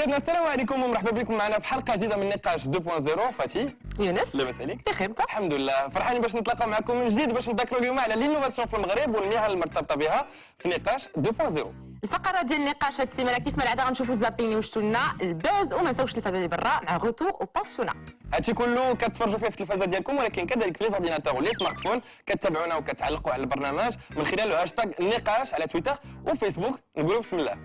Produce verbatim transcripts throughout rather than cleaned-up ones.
مشاهدينا السلام عليكم ومرحبا بكم معنا في حلقه جديده من نقاش اثنين صفر. فاتي يونس لاباس عليك؟ بخير انت؟ الحمد لله، فرحانين باش نتلاقاو معكم من جديد باش نذكروا اليوم على لينوفاسيون في المغرب والمهن المرتبطه بها في نقاش اثنين صفر. الفقره ديال النقاش هاد السيمانه كيف ما العاده غنشوفوا الزابين اللي وشتوا لنا البوز وما نساوش التلفازه اللي برا مع غوتور او بونسيونا. هادشي كله كتفرجوا فيه في التلفازه ديالكم ولكن كذلك في لي زورديناتور ولي سمارت فون كتابعونا وكتعلقوا على البرنامج من خلال هاشتاغ النقاش على تويتر وفيسبوك. نقولوا بسم الله.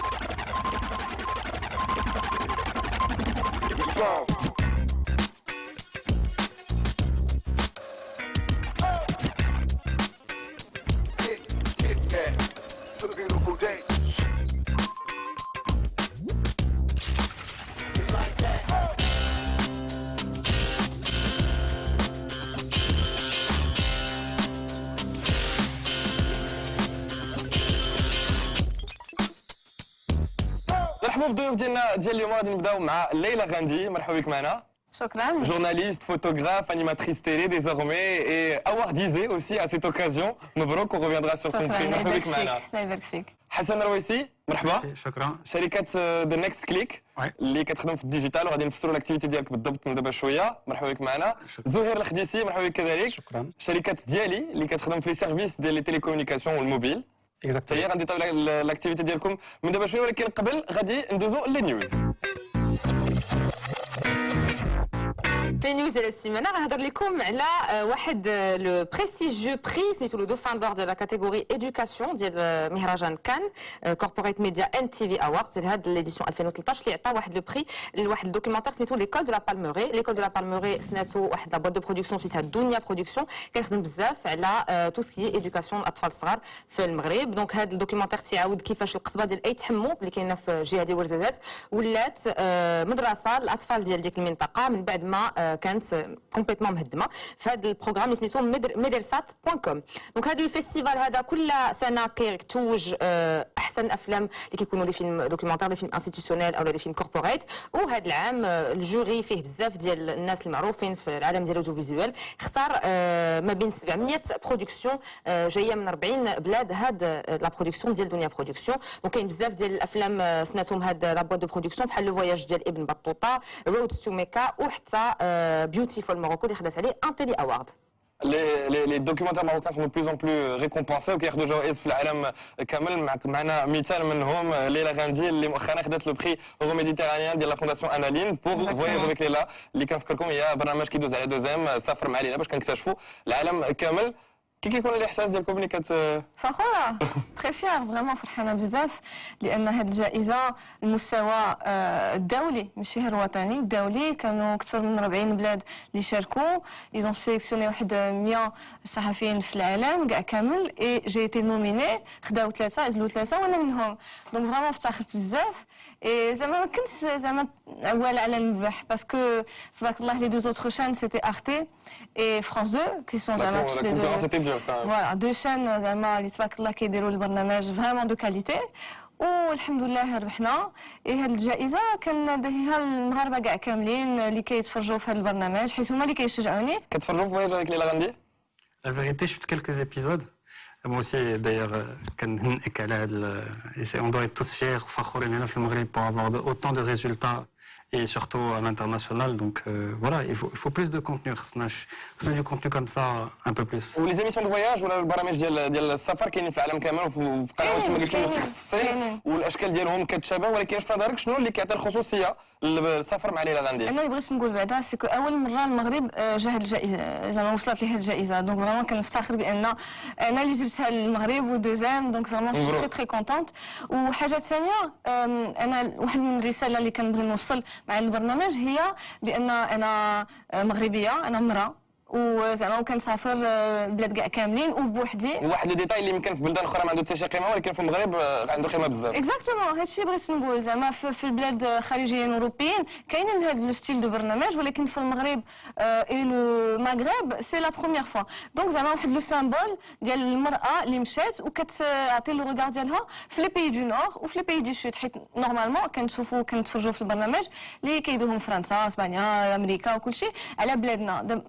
مرحبا بالضيوف ديالنا ديال اليوم. غادي نبداو مع ليلى غاندي. مرحبا بك معنا. شكرا. Journaliste, photographe, animatrice télé désormais et awardisée aussi à cette occasion. مبروك on reviendra sur ton prix. مرحبا بك معنا. الله يبارك فيك. حسن الرويسي مرحبا. شكرا. شركة ذا نيكست كليك اللي كتخدم في الديجيتال وغادي نفسروا الاكتيفيتي ديالك بالضبط من دابا شويه. مرحبا بك معنا. زهير الخديسي مرحبا بك كذلك. شكرا. شركة ديالي اللي كتخدم في لي سيرفيس ديال لي تيليكومونيكاسيون والموبيل. اكزاكتلي. غادي نطيو الاكتيفيتي ديالكم من دابا شويه ولكن قبل غادي ندوزو لي نيوز. في نيوز ديال السيمانه غنهضر لكم على واحد لو بريستيجيو بري سميتو لو دوفان دور ديال لا كاتيجوري ايدوكاسيون ديال مهرجان كان كوربوريت ميديا ان تي في اوارد ديال هاد ليديسيون ألفين وثلاثطاش اللي عطى واحد لو بري لواحد الدوكيومونتير سميتو ليكول دو لا بالموري. ليكول دو لا بالموري سناتو واحد لا بوات دو برودكسيون سميتها دنيا برودكسيون كتخدم بزاف على تو سكي ايدوكاسيون الاطفال الصغار في المغرب. دونك هاد الدوكيومونتير تيعاود كيفاش القصبه ديال اي تحمو اللي كاينه في الجهه ديال ورزازات ولات مدرسه للاطفال ديال ديك المنطقه من بعد ما كانت كومبليتمون مهدمه في هذا البروغرام اللي سميتو ميدرسات بوان كوم. دونك هذا الفيستيفال هذا كل سنه كيتوج احسن افلام اللي كيكونوا دي فيلم دوكيومونتير دي فيلم انستيتيونيل او دي فيلم كوربوريت. وهذا العام الجوري فيه بزاف ديال الناس المعروفين في العالم ديال الاوديوفيزيوال. اختار ما بين سبعمية برودكسيون جايه من أربعين بلاد هاد لا برودكسيون ديال دنيا برودكسيون. دونك كاين بزاف ديال الافلام سناتهم هاد لا بوات دو برودكسيون بحال لو فواياج ديال ابن بطوطه رود تو ميكا وحتى بيوتيفول موروكو اللي خدات عليه ان تيلي اوارد. Les, les, les documentaires marocains sont de plus en plus récompensés وكياخذوا جوائز في العالم كامل. معنا مثال منهم ليلى غاندي اللي مؤخرا خدات لو بري اورو ميديتيرانيان ديال لا فونداسيون انالين بور فواياج افيك ليلى اللي كنفكركم هي برنامج كيدوز على دوزيام سافر مع ليلى باش كنكتشفوا العالم كامل. كي كيكون الاحساس ديالكم ملي كت فخوره تري فيير فريمون فرحانه بزاف لان هذه الجائزه المستوى الدولي ماشي غير وطني الدولي. كانوا اكثر من أربعين بلاد اللي شاركوا. ايزون سيليكسيوني واحد مية صحفيين في العالم كاع كامل اي جي ايتي نوميني خداو ثلاثه ازلوا ثلاثه وانا منهم. دونك فريمون افتخرت بزاف اي زعما ما كنتش زعما عوال على المذبح باسكو تبارك الله لي دو اوتر شان سيتي ارتي اي فرانس دو كي سون زعما لي دو فوالا دو شان زعما اللي تبارك الله كيديروا البرنامج فريمون دو كاليتي والحمد لله ربحنا. اي هاد الجائزه كنديها المغاربه كاع كاملين اللي كيتفرجوا في هذا البرنامج حيت هما اللي كيشجعوني. كتفرجوا في فواياج avec ليلى غاندي؟ La vérité, je fais quelques épisodes. Moi aussi, d'ailleurs, on doit être tous fiers, فخورين في المغرب pour avoir de, autant de résultats et surtout à l'international. Donc euh, voilà, il faut, il faut plus de contenu. خصنا du contenu comme ça un peu plus. ولي زيميسيون دو فواياج ولا البرامج ديال ديال السفر كاينين في العالم كامل وفي قنوات كما قلتي متخصصين والاشكال ديالهم كتشابه ولكن في نظرك شنو اللي كيعطي الخصوصيه للسفر مع ليلى غاندي؟ انا اللي بغيت نقول بعدا سكو اول مره المغرب جا هاد الجائزه زعما وصلت ليه هاد الجائزه. دونك فريمون كنفتخر بان انا اللي جبتها للمغرب ودوزيام. دونك فريمون سي تري تري كونتونت. وحاجه ثانيه انا واحد من الرساله اللي كنبغي نوصل مع البرنامج هي بان انا مغربيه انا مراه وزعما وكنسافر بلاد كاع كاملين وبوحدي. واحد لي ديتاي اللي يمكن في بلدان اخرى ما عنده حتى شي قيمه ولكن في المغرب عنده قيمه بزاف. اكزاكتومون هادشي بغيت نقول زعما في البلاد خارجيين اوروبيين كاينين هاد لو ستيل دو برنامج ولكن في المغرب اي لو مغرب سي لا بروميير فوا. دونك زعما واحد لو سامبول ديال المراه اللي مشات وكتعطي لو ريغار ديالها في لي بيي دو نور وفي لي بيي دو سود حيت نورمالمون كنشوفوا كنتفرجوا في البرنامج اللي كيدوهم فرنسا اسبانيا امريكا وكلشي على بلادنا. مانون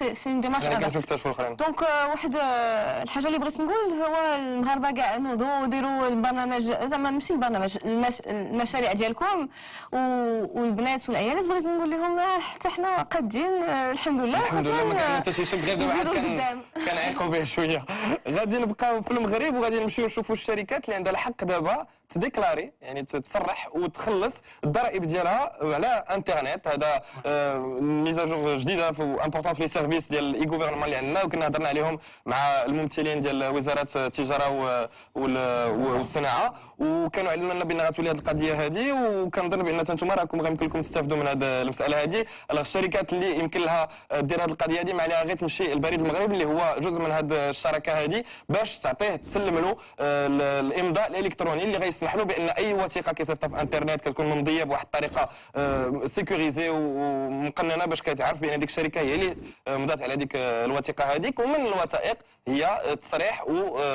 سي سي اون ديمارش يعني كنكتشفوا الاخرين. دونك واحد الحاجه اللي بغيت نقول هو المغاربه كاع نوضوا ديروا البرنامج زعما ماشي البرنامج المش... المشاريع ديالكم والبنات والعيالات بغيت نقول لهم حتى حنا قادين الحمد لله. الحمد لله ما كان حتى شي شك غير واحد كان كنعيقوا به شويه. غادي نبقاو في المغرب وغادي نمشيو نشوفوا الشركات اللي عندها الحق دابا تديكلاري يعني تصرح وتخلص الضرائب ديالها على انترنت. هذا ميزاجور جديده في امبورطون في لي سيرفيس ديال اي غوفرنمون اللي عندنا وكنا هضرنا عليهم مع الممثلين ديال وزاره التجاره والصناعه وكانوا علمنا لنا بان غتولي هذه القضيه هذه وكنظن بان انتم راكم غيمكن لكم تستافدوا من هذه المساله هذه. الشركات اللي يمكن لها دير هذه القضيه هذه ما عليها غير تمشي البريد المغربي اللي هو جزء من هذه الشراكه هذه باش تعطيه تسلم له الامضاء الالكتروني اللي غيسمح له بان اي وثيقه كيصيفطها في الانترنت كتكون ممضيه بواحد الطريقه سيكوريزي ومقننه باش كتعرف بان ديك الشركه هي اللي مضات على ديك الوثيقه هذيك. ومن الوثائق هي تصريح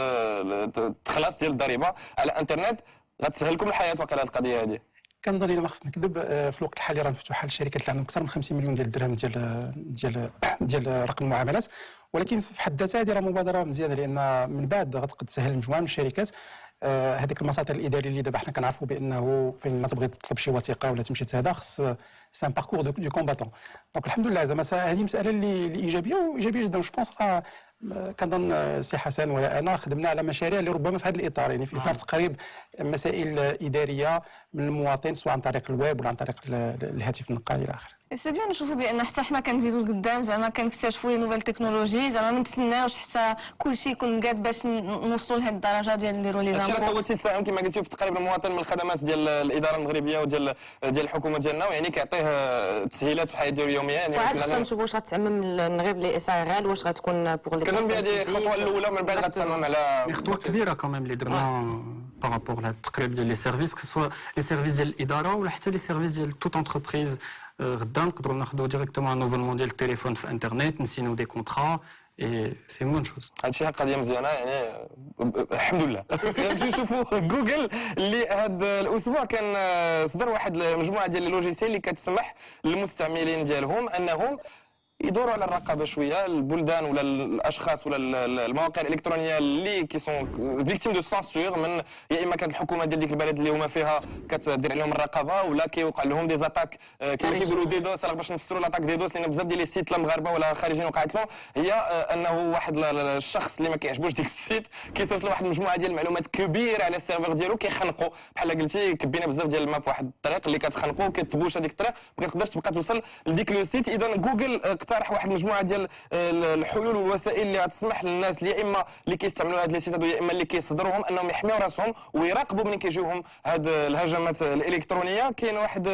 وتخلص ديال الضريبه على الانترنت. غتسهل لكم الحياه وقيلا القضيه هذه. كنظن الا ما خفت نكذب في الوقت الحالي راه مفتوحه للشركات اللي عندهم اكثر من خمسين مليون ديال الدرهم ديال ديال ديال رقم المعاملات، ولكن في حد ذاتها هذه راه مبادره مزيانه لان من بعد غتقد تسهل مجموعه من الشركات هذيك المساطر الاداريه اللي دابا حنا كنعرفوا بانه فين ما تبغي تطلب شي وثيقه ولا تمشي تهدا خص سان باركور دو دو كومباتون. دونك الحمد لله زعما هذه مساله اللي اللي ايجابيه وايجابيه جدا. جو بونس راه كنظن سي حسن ولا انا خدمنا على مشاريع اللي ربما في هذا الاطار يعني في اطار تقريب مسائل اداريه من المواطن سواء عن طريق الويب ولا عن طريق الهاتف النقالي الى اخره. سي بيان نشوفوا بان حتى حنا كنزيدوا لقدام زعما كنكتشفوا لي نوفيل تكنولوجي زعما ما نتسناوش حتى كلشي يكون قاد باش نوصلوا لهذه الدرجه ديال نديروا لي زامبو. هادشي هو تيساهم كما قلتي في تقريبا المواطن من الخدمات ديال الاداره المغربيه وديال ديال الحكومه ديالنا ويعني كيعطيه تسهيلات في الحياه ديالو اليوميه. يعني وعاد خصنا نشوفوا واش غتعمم من غير لي اس ار ال واش غتكون بوغ لي كنظن بهذه الخطوه الاولى ومن بعد غتعمم على خطوه كبيره كمان اللي درنا بارابور لهاد التقريب ديال لي سيرفيس سواء لي سيرفيس ديال الاداره ولا حتى لي سيرفيس ديال توت انتربريز. غدا نقدروا ناخذوا ديريكتومون ان اوفرمون ديال التليفون في انترنت نسينو دي كونطرا اي سي بون شوز. هادشي قضيه مزيانه يعني الحمد لله. غنمشيو نشوفوا جوجل اللي هذا الاسبوع كان صدر واحد المجموعه ديال اللوجيسيال اللي كتسمح للمستعملين ديالهم انهم يدوروا على الرقابه شويه البلدان ولا الاشخاص ولا المواقع الالكترونيه اللي كي سون فيكتيم دو سانسور من يا اما كانت الحكومه ديال ديك البلد اللي هما فيها كتدير عليهم الرقابه ولا كيوقع لهم دي زاتاك كما كيقولوا ديدوس. باش نفسروا لاطاك ديدوس لان بزاف ديال لي سيت لا مغاربه ولا خارجين وقعت لهم هي انه واحد الشخص اللي ما كيعجبوش ديك السيت كيصيفط له واحد المجموعه ديال المعلومات كبيره على السيرفر ديالو كيخنقوا بحال قلتي كبينا بزاف ديال الماء في واحد الطريق اللي كتخنقوا وكتبوش هذيك الطريق ما كتقدرش تبقى توصل لديك لو سيت. اذا جوجل اقترح واحد المجموعه ديال الحلول والوسائل اللي غتسمح للناس يا اما اللي كيستعملوا هاد لي سيتات يا اما اللي كيصدروهم انهم يحميوا راسهم ويراقبوا ملي كيجيوهم هاد الهجمات الالكترونيه. كاين واحد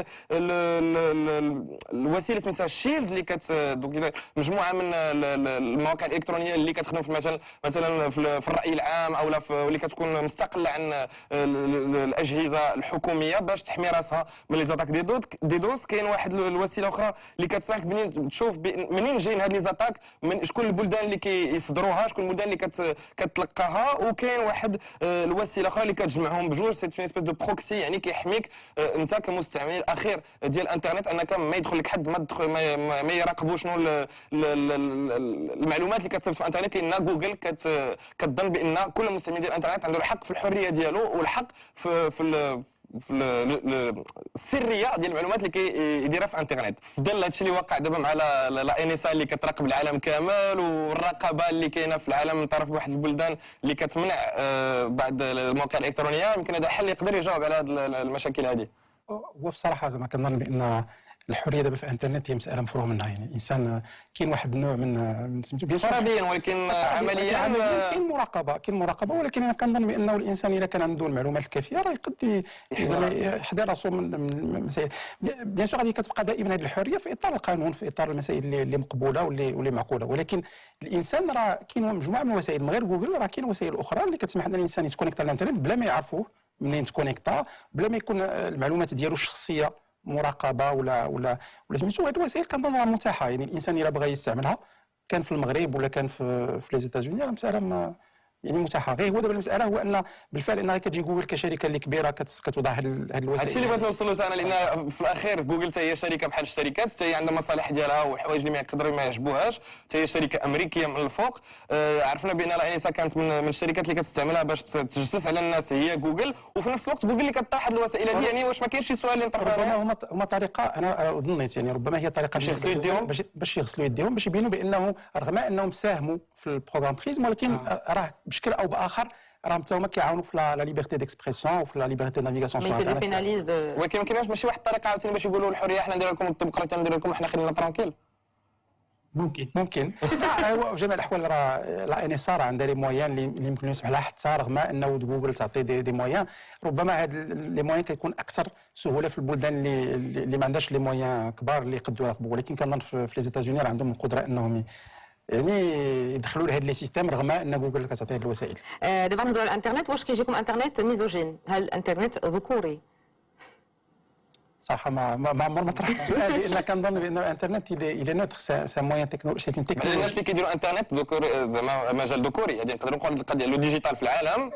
الوسيله سميتها شيلد اللي كت دونك مجموعه من المواقع الالكترونيه اللي كتخدم في المجال مثلا في الراي العام او اللي كتكون مستقله عن الاجهزه الحكوميه باش تحمي راسها من لي زاتاك ديدوس. كاين واحد الوسيله اخرى اللي كتسمحك منين تشوف منين جايين هاد لي زاتاك من شكون البلدان اللي كيصدروها شكون البلدان اللي كت كتلقاها. وكاين واحد الوسيله اخرى اللي كتجمعهم بجوج سي اون سبيس دو بروكسي يعني كيحميك انت كمستعمل الاخير ديال الانترنت انك ما يدخل لك حد ما تدخل ما, ما يراقبوا شنو المعلومات اللي كتصيفط في الانترنت لان جوجل كت كتظن بان كل مستعمل ديال الانترنت عنده الحق في الحريه ديالو والحق في في في السريه ديال المعلومات اللي كيديرها في الانترنت. في ظل هادشي اللي واقع دابا مع لا ان اس اللي كتراقب العالم كامل والرقابه اللي كاينه في العالم من طرف واحد البلدان اللي كتمنع بعض المواقع الالكترونيه يمكن هذا حل يقدر يجاوب على هذه المشاكل هذه. هو في الصراحه زعما كنظن بان الحريه دابا في الانترنت هي مساله مفروغ منها. يعني الانسان كاين واحد النوع من سميتو فرضيا ولكن عمليا كاين مراقبه كاين مراقبه ولكن انا كنظن بانه الانسان اذا كان عنده المعلومات الكافيه راه يقد يحضر راسو من المسائل. بيان سور غادي كتبقى دائما هذه الحريه في اطار القانون في اطار المسائل اللي مقبوله واللي واللي معقوله ولكن الانسان راه كاين مجموعه من الوسائل من غير جوجل راه كاين وسائل اخرى اللي كتسمح لنا الانسان يتكونيكتا على الانترنت بلا ما يعرفوه منين تكونيكتا بلا ما يكون المعلومات ديالو الشخصيه مراقبه ولا ولا ولا سميتو. هذه الوسائل كنظن متاحه يعني الانسان الا بغى يستعملها كان في المغرب ولا كان في في لي زيتازوني راه مساله يعني متاحه. غير هو دابا المساله هو ان بالفعل انها كتجي جوجل كشركه اللي كبيره كتوضع هذه الوسائل. هادشي اللي بغيت نوصل له انا، لان في الاخير جوجل حتى هي شركه بحال الشركات، حتى هي عندها مصالح ديالها وحوايج اللي ما يقدروا ما يعجبوهاش، حتى هي شركه امريكيه من الفوق. آه عرفنا بان الانسه كانت من من الشركات اللي كتستعملها باش تجسس على الناس هي جوجل، وفي نفس الوقت جوجل اللي كطرح هذه الوسائل هذه. يعني واش ما كاينش شي سؤال اللي نطرحوا ربما هما هما طريقه، انا ظنيت يعني ربما هي طريقه باش يغسلوا يديهم، باش باش يغسلوا يديهم باش يبينوا بانه رغم انهم ساهموا في البروغرام بريزم، ولكن آه. راه بشكل او باخر راهم حتى هما كيعاونوا في لا ليبرتي ديكسبرسيون وفي لا ليبرتي دو نافيغاسيون سو انترنت. مي بيناليز دو، ولكن ما كايناش ماشي واحد الطريقه عاوتاني باش يقولوا الحريه حنا ندير لكم الديمقراطيه ندير لكم حنا خلينا ترانكيل. ممكن ممكن هو في جميع الاحوال راه لا ان اس ار عندها لي مويان اللي يمكن يسمح لها، حتى رغم انه جوجل تعطي دي, دي مويان، ربما هاد لي مويان كيكون اكثر سهوله في البلدان اللي اللي ما عندهاش لي مويان كبار اللي يقدروا يراقبوا. ولكن كنظن في لي زيتازوني راه عندهم القدره انهم يعني يدخلوا لهاد لي سيستيم رغم ان جوجل كتعطي هاد الوسائل. دابا نهضروا على الانترنت، واش كيجيكم انترنت ميزوجين؟ هل الانترنت ذكوري؟ صراحه ما ما عمر ما طرحت السؤال، لان كنظن بان الانترنت الى نوتر سي موان تكنولوجي سي اون تكنولوجي. الناس اللي كيديروا انترنت ذكور زعما مجال ذكوري، غادي نقدروا نقولوا القضيه لو ديجيتال في العالم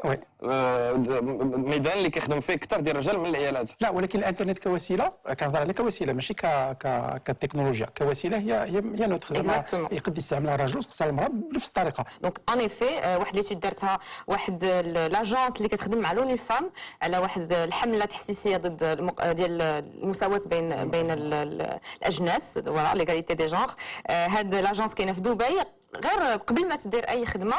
ميدان اللي كيخدم فيه اكثر ديال الرجال من العيالات. لا، ولكن الانترنت كوسيله كنهضر عليه كوسيله ماشي ك ك كتكنولوجيا، كوسيله هي هي هي نوتر زعما يقد يستعملها الرجل وتستعمل المراه بنفس الطريقه. دونك ان ايفي واحد ليتود دارتها واحد لاجونس اللي كتخدم مع لوني فام على واحد الحمله تحسيسيه ضد ديال المساواه بين بين الاجناس، فوالا ليغاليتي دي جونغ. هاد لاجونس كاينه في دبي. غير قبل ما تدير اي خدمه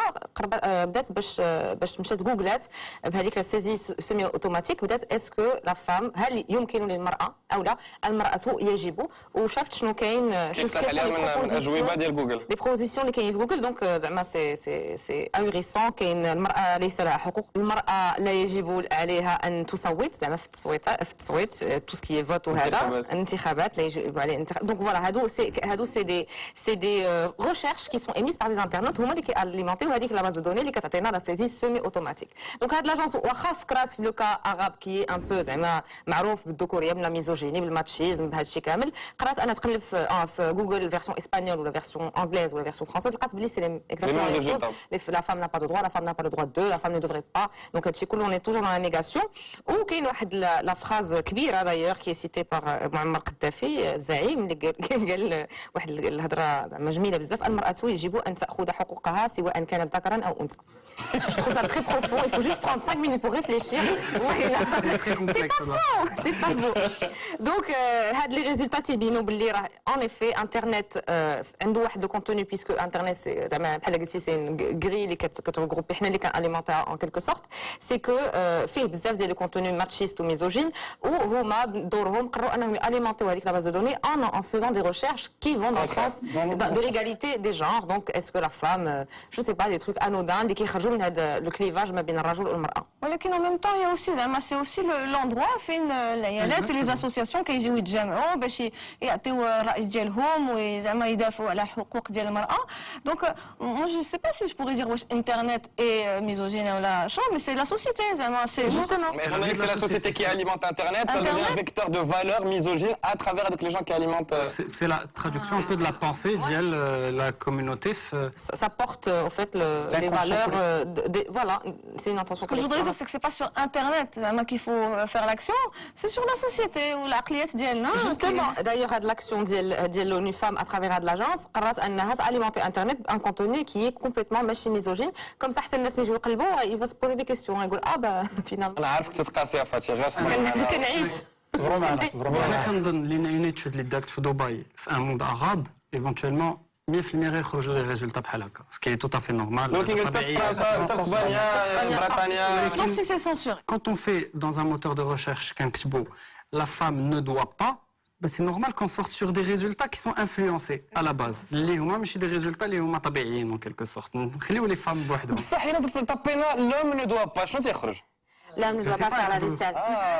بدات باش باش مشات جوجلات بهذيك السيزي سيمي اوتوماتيك، بدات اسكو لا فام هل يمكن للمراه او لا المراه يجب، وشافت شنو كاين شنو كاين من الاجوبه ديال جوجل، لي بروزيسيون اللي كاين في جوجل. دونك زعما سي سي سي اهوريسون. كاين المراه ليس لها حقوق، المراه لا يجب عليها ان تصوت زعما في التصويت في التصويت تو سكي فوت وهذا الانتخابات لا يجب عليه الانتخاب. دونك فوالا هادو سي هادو سي دي سي دي ريشيرش كي سون émises par des internautes هما اللي كياليمونتيو هذيك لا باز دو دوني اللي كتعطينا لا سيزي سيمي اوتوماتيك. دونك هاد لاجونس واخا فكرات في لو كا اغاب كي ان بو زعما معروف بالذكوريه بلا ميزوجيني بالماتشيزم بهذا الشيء كامل، قرات انا تقلب في اه في جوجل فيرسيون اسبانيول ولا فيرسيون انجليز ولا فيرسيون فرونسيز، لقات بلي سي اكزاكتومون لا فام نا با دو دروا، لا فام نا با لو دروا دو، لا فام نو دوفري با. دونك هادشي كله اون توجور dans la négation. وكاين واحد لا فراز كبيره دايوغ كي سيتي بار معمر قدافي الزعيم اللي قال واحد الهضره زعما جميله بزاف: المراه يجب ان تاخذ حقوقها سواء كانت ذكرا او انثى. Je trouve ça très profond. Il faut juste prendre cinq minutes pour réfléchir. C'est très complexe. C'est pas faux. C'est pas faux. Donc, هاد les résultats تيبينوا باللي راه en effet internet عنده واحد le contenu, puisque internet c'est زعما بحال قلتي سي une grille اللي كتغروبي حنا اللي كناليمونتيها en quelque sorte. C'est que فيه بزاف ديال le contenu machiste ou misogyne وهما بدورهم قرروا انهم ياليمونتيو هذيك la base de données en en faisant des recherches qui vont dans le sens de l'égalité des genres. Donc, est-ce que la femme, je sais pas, des trucs anodins اللي كيخرجوا من هذا لو كليفاج ما بين الرجل والمراه. ولكن en même temps il y a aussi زعما سي aussi l'endroit فين العيالات لي زاسوسياسيون كيجيو يتجمعوا باش يعطيو الراي ديالهم وزعما يدافعوا على حقوق ديال المراه. دونك moi je sais pas si je pourrais dire واش internet est misogyne ولا شو، mais c'est la société زعما c'est justement. Mais c'est la société qui alimente internet, ça devient un vecteur de valeur misogyne à travers avec les gens qui alimentent. C'est la traduction un peu de la pensée ديال la communauté. Ça porte au fait les valeurs. Voilà, c'est une intention. Ce que je voudrais dire, c'est que c'est pas sur Internet qu'il faut faire l'action, c'est sur la société ou la cliente ديالنا. Justement, d'ailleurs, de l'action de l'ONU Femmes à travers de l'agence, قررت أنها alimenter Internet un contenu qui est complètement ماشي misogyne. Comme ça, حتى الناس ما يجيو يقلبوا، il va se poser des questions، يقول آه bah finalement. أنا عارفك تتقاسي فاتي غير كنعيش. صبروا معنا صبروا معنا. أنا كنظن لأن اون ايتود اللي دارت في دبي في ان موند عرب éventuellement مية في المية غيخرجوا لي ريزولتا بحال هكا، سكي تو تافي نورمال. ولكن قلت في فرنسا حتى في اسبانيا بريطانيا sauf si c'est censuré. Quand on fait dans un moteur de recherche كنكتبوا la femme ne doit pas, ben c'est normal qu'on sorte sur des résultats qui sont influencés à la base. اللي هما ماشي des résultats اللي هما طبيعيين en quelque sorte. نخليو لي فام بوحدهم. بصح الا طبينا l'homme ne doit pas شنو تيخرج؟ L'homme ne doit pas faire la vaisselle.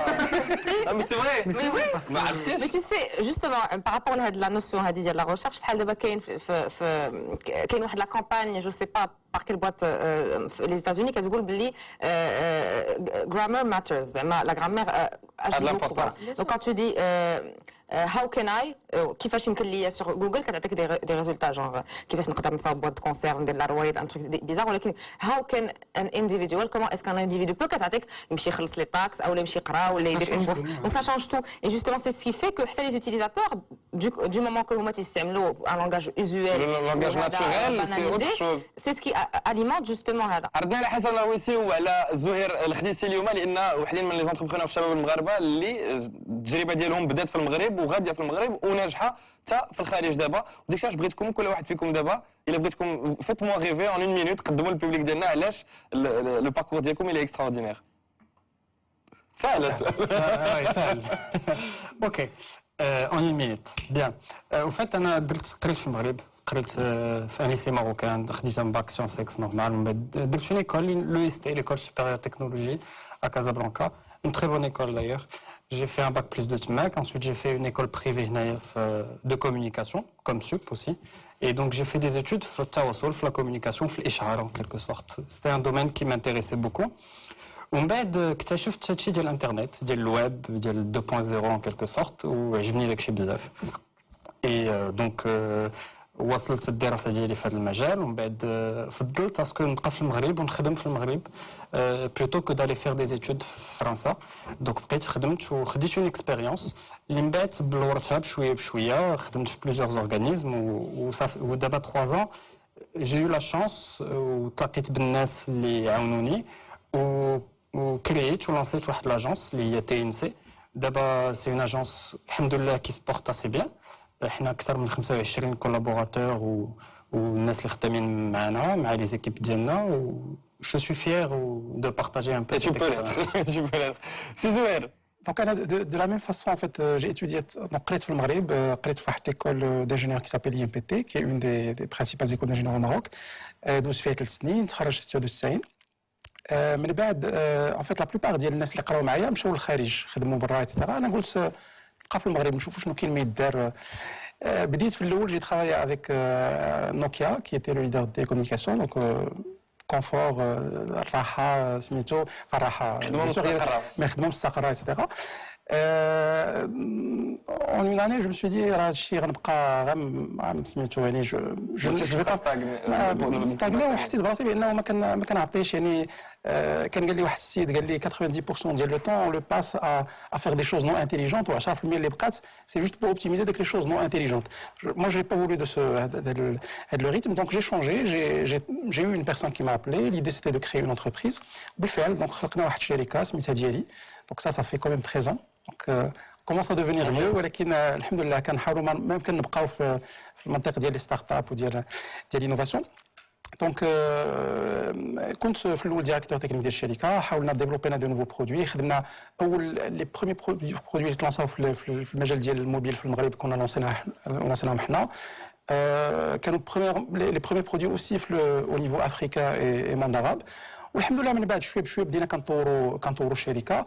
Ah, mais c'est vrai. Mais oui. Mais tu sais, justement, par rapport à la notion de la recherche, بحال دابا كاين كاين واحد لا كامباني جو سي با par quelle boîte les États-Unis كتقول باللي grammar matters, زعما la grammaire agit beaucoup. Donc quand tu dis هاو كان اي كيفاش يمكن ليا سور جوجل كتعطيك دي دي ريزولتا جونغ كيفاش نقدر نصاوب بواط كونسير ندير لا روايد ان تروك بيزار ولكن هاو كان ان انديفيدوال كومون اسكو ان انديفيدو بو كتعطيك يمشي يخلص لي تاكس او يمشي يقرا ولا يدير اون بورس دونك سا شانج تو اي جوستومون سي سكي في كو حتى لي زوتيليزاتور دو مومون كو هما تيستعملوا ان لونغاج اوزويل لونغاج ناتوريل سي اوتر شوز سي سكي اليمونت جوستومون هذا عرضنا على حسن الرويسي وعلى زهير الخديسي اليوم لان وحدين من لي زونتربرونور الشباب المغاربه اللي التجربه ديالهم بدات في المغرب وغاديه في المغرب وناجحه حتى في الخارج دابا وديك الساعه بغيتكم كل واحد فيكم دابا الا بغيتكم فيت موا ريفي اون اون مينوت قدموا للبوبليك ديالنا علاش لو باركور ديالكم الى اكستراوردينير سهل سهل اوكي اون اون مينوت بيان وفات انا درت قريت في المغرب قريت في ان ليسي ماروكان خديت ان باك سيونس اكس نورمال من بعد درت اون ايكول لو اس تي ليكول سوبيريور تكنولوجي à Casablanca, une très bonne école d'ailleurs. J'ai fait un bac plus de Tmac, ensuite j'ai fait une école privée de communication, comme sup aussi. Et donc j'ai fait des études sur la communication, l'ishar en quelque sorte. C'était un domaine qui m'intéressait beaucoup. ومن بعد اكتشفت هادشي ديال الانترنت ديال الويب ديال deux point zéro en quelque sorte وعجبني داكشي بزاف. Et donc وصلت الدراسه ديالي في هذا المجال ومن بعد فضلت اسكو نبقى في المغرب ونخدم في المغرب بلوتو كو دالي فير دي زيتود في فرنسا دونك بقيت خدمت وخديت اون اكسبيريونس اللي من بعد بلورتها بشويه بشويه خدمت في بليزيور اورغانيزم ودابا ثلاثة ans جي يو لا شانس وتلاقيت بالناس اللي عاونوني وكرييت ولانسيت واحد لاجونس اللي هي تي ان سي دابا سي اون اجونس الحمد لله كي سبورت اسي بيان احنا اكثر من خمسة وعشرين كولابوراتور و... والناس اللي خدامين معنا مع لي زيكيب ديالنا و جو سوي فيير دو بارطاجي ان بو سيت اكسبيريونس. Tu peux l'être. سي زهير. Donc, de, de la même façon, en fait, j'ai étudié donc, au Maghreb, à l'école d'ingénieur qui s'appelle I M P T, qui est une des, des principales écoles d'ingénieurs au Maroc. douze فيها ثلاث سنين تخرجت في تسعين. من بعد en fait la plupart ديال الناس اللي قراو معايا مشاو للخارج خدموا برا ايتترا. انا قلت نبقى في المغرب نشوفوا شنو كاين ما يدار. بديت في الاول جي ترافاي افيك نوكيا كي ايتي لو ليدر دي كومونيكاسيون دونك كونفور الراحه سميتو الراحه خدمه مستقره ما خدمه مستقره ايتترا. En une année, je me suis dit, راه غنبقى غير سميتو يعني جو جو جو ستاغني وحسيت براسي بانه ما كان ما كنعطيش يعني كان قال لي واحد السيد قال لي quatre-vingt-dix pour cent ديال لو طون اون لو باس ا ا فير دي شوز نون انتيليجونت و عشرة بالمية اللي بقات سي جوست بور اوبتيميزي ديك لي شوز نون انتيليجونت. Moi j'ai pas voulu de ce de le rythme donc j'ai changé j'ai j'ai j'ai eu une personne qui m'a appelé l'idée c'était de créer une entreprise بالفعل donc خلقنا واحد الشركه سميتها ديالي donc ça ça fait quand même treize ans donc commence à devenir mieux ولكن الحمد لله كنحاولوا ما يمكن نبقاو في في المنطقه ديال لي ستارت اب وديال ديال الانوفاسيون. دونك كنت في الاول ديريكتور تكنيك ديال الشركه حاولنا ديفلوبينا دي نوفو برودوي خدمنا اول لي بروميي برودوي اللي تلانساو في المجال ديال الموبيل في المغرب كنا لونسيناهم لونسيناهم حنا كانوا لي بروميي برودوي اوسي au niveau africain et monde arabe والحمد لله من بعد شويه بشويه بدينا كنطوروا كنطوروا الشركه.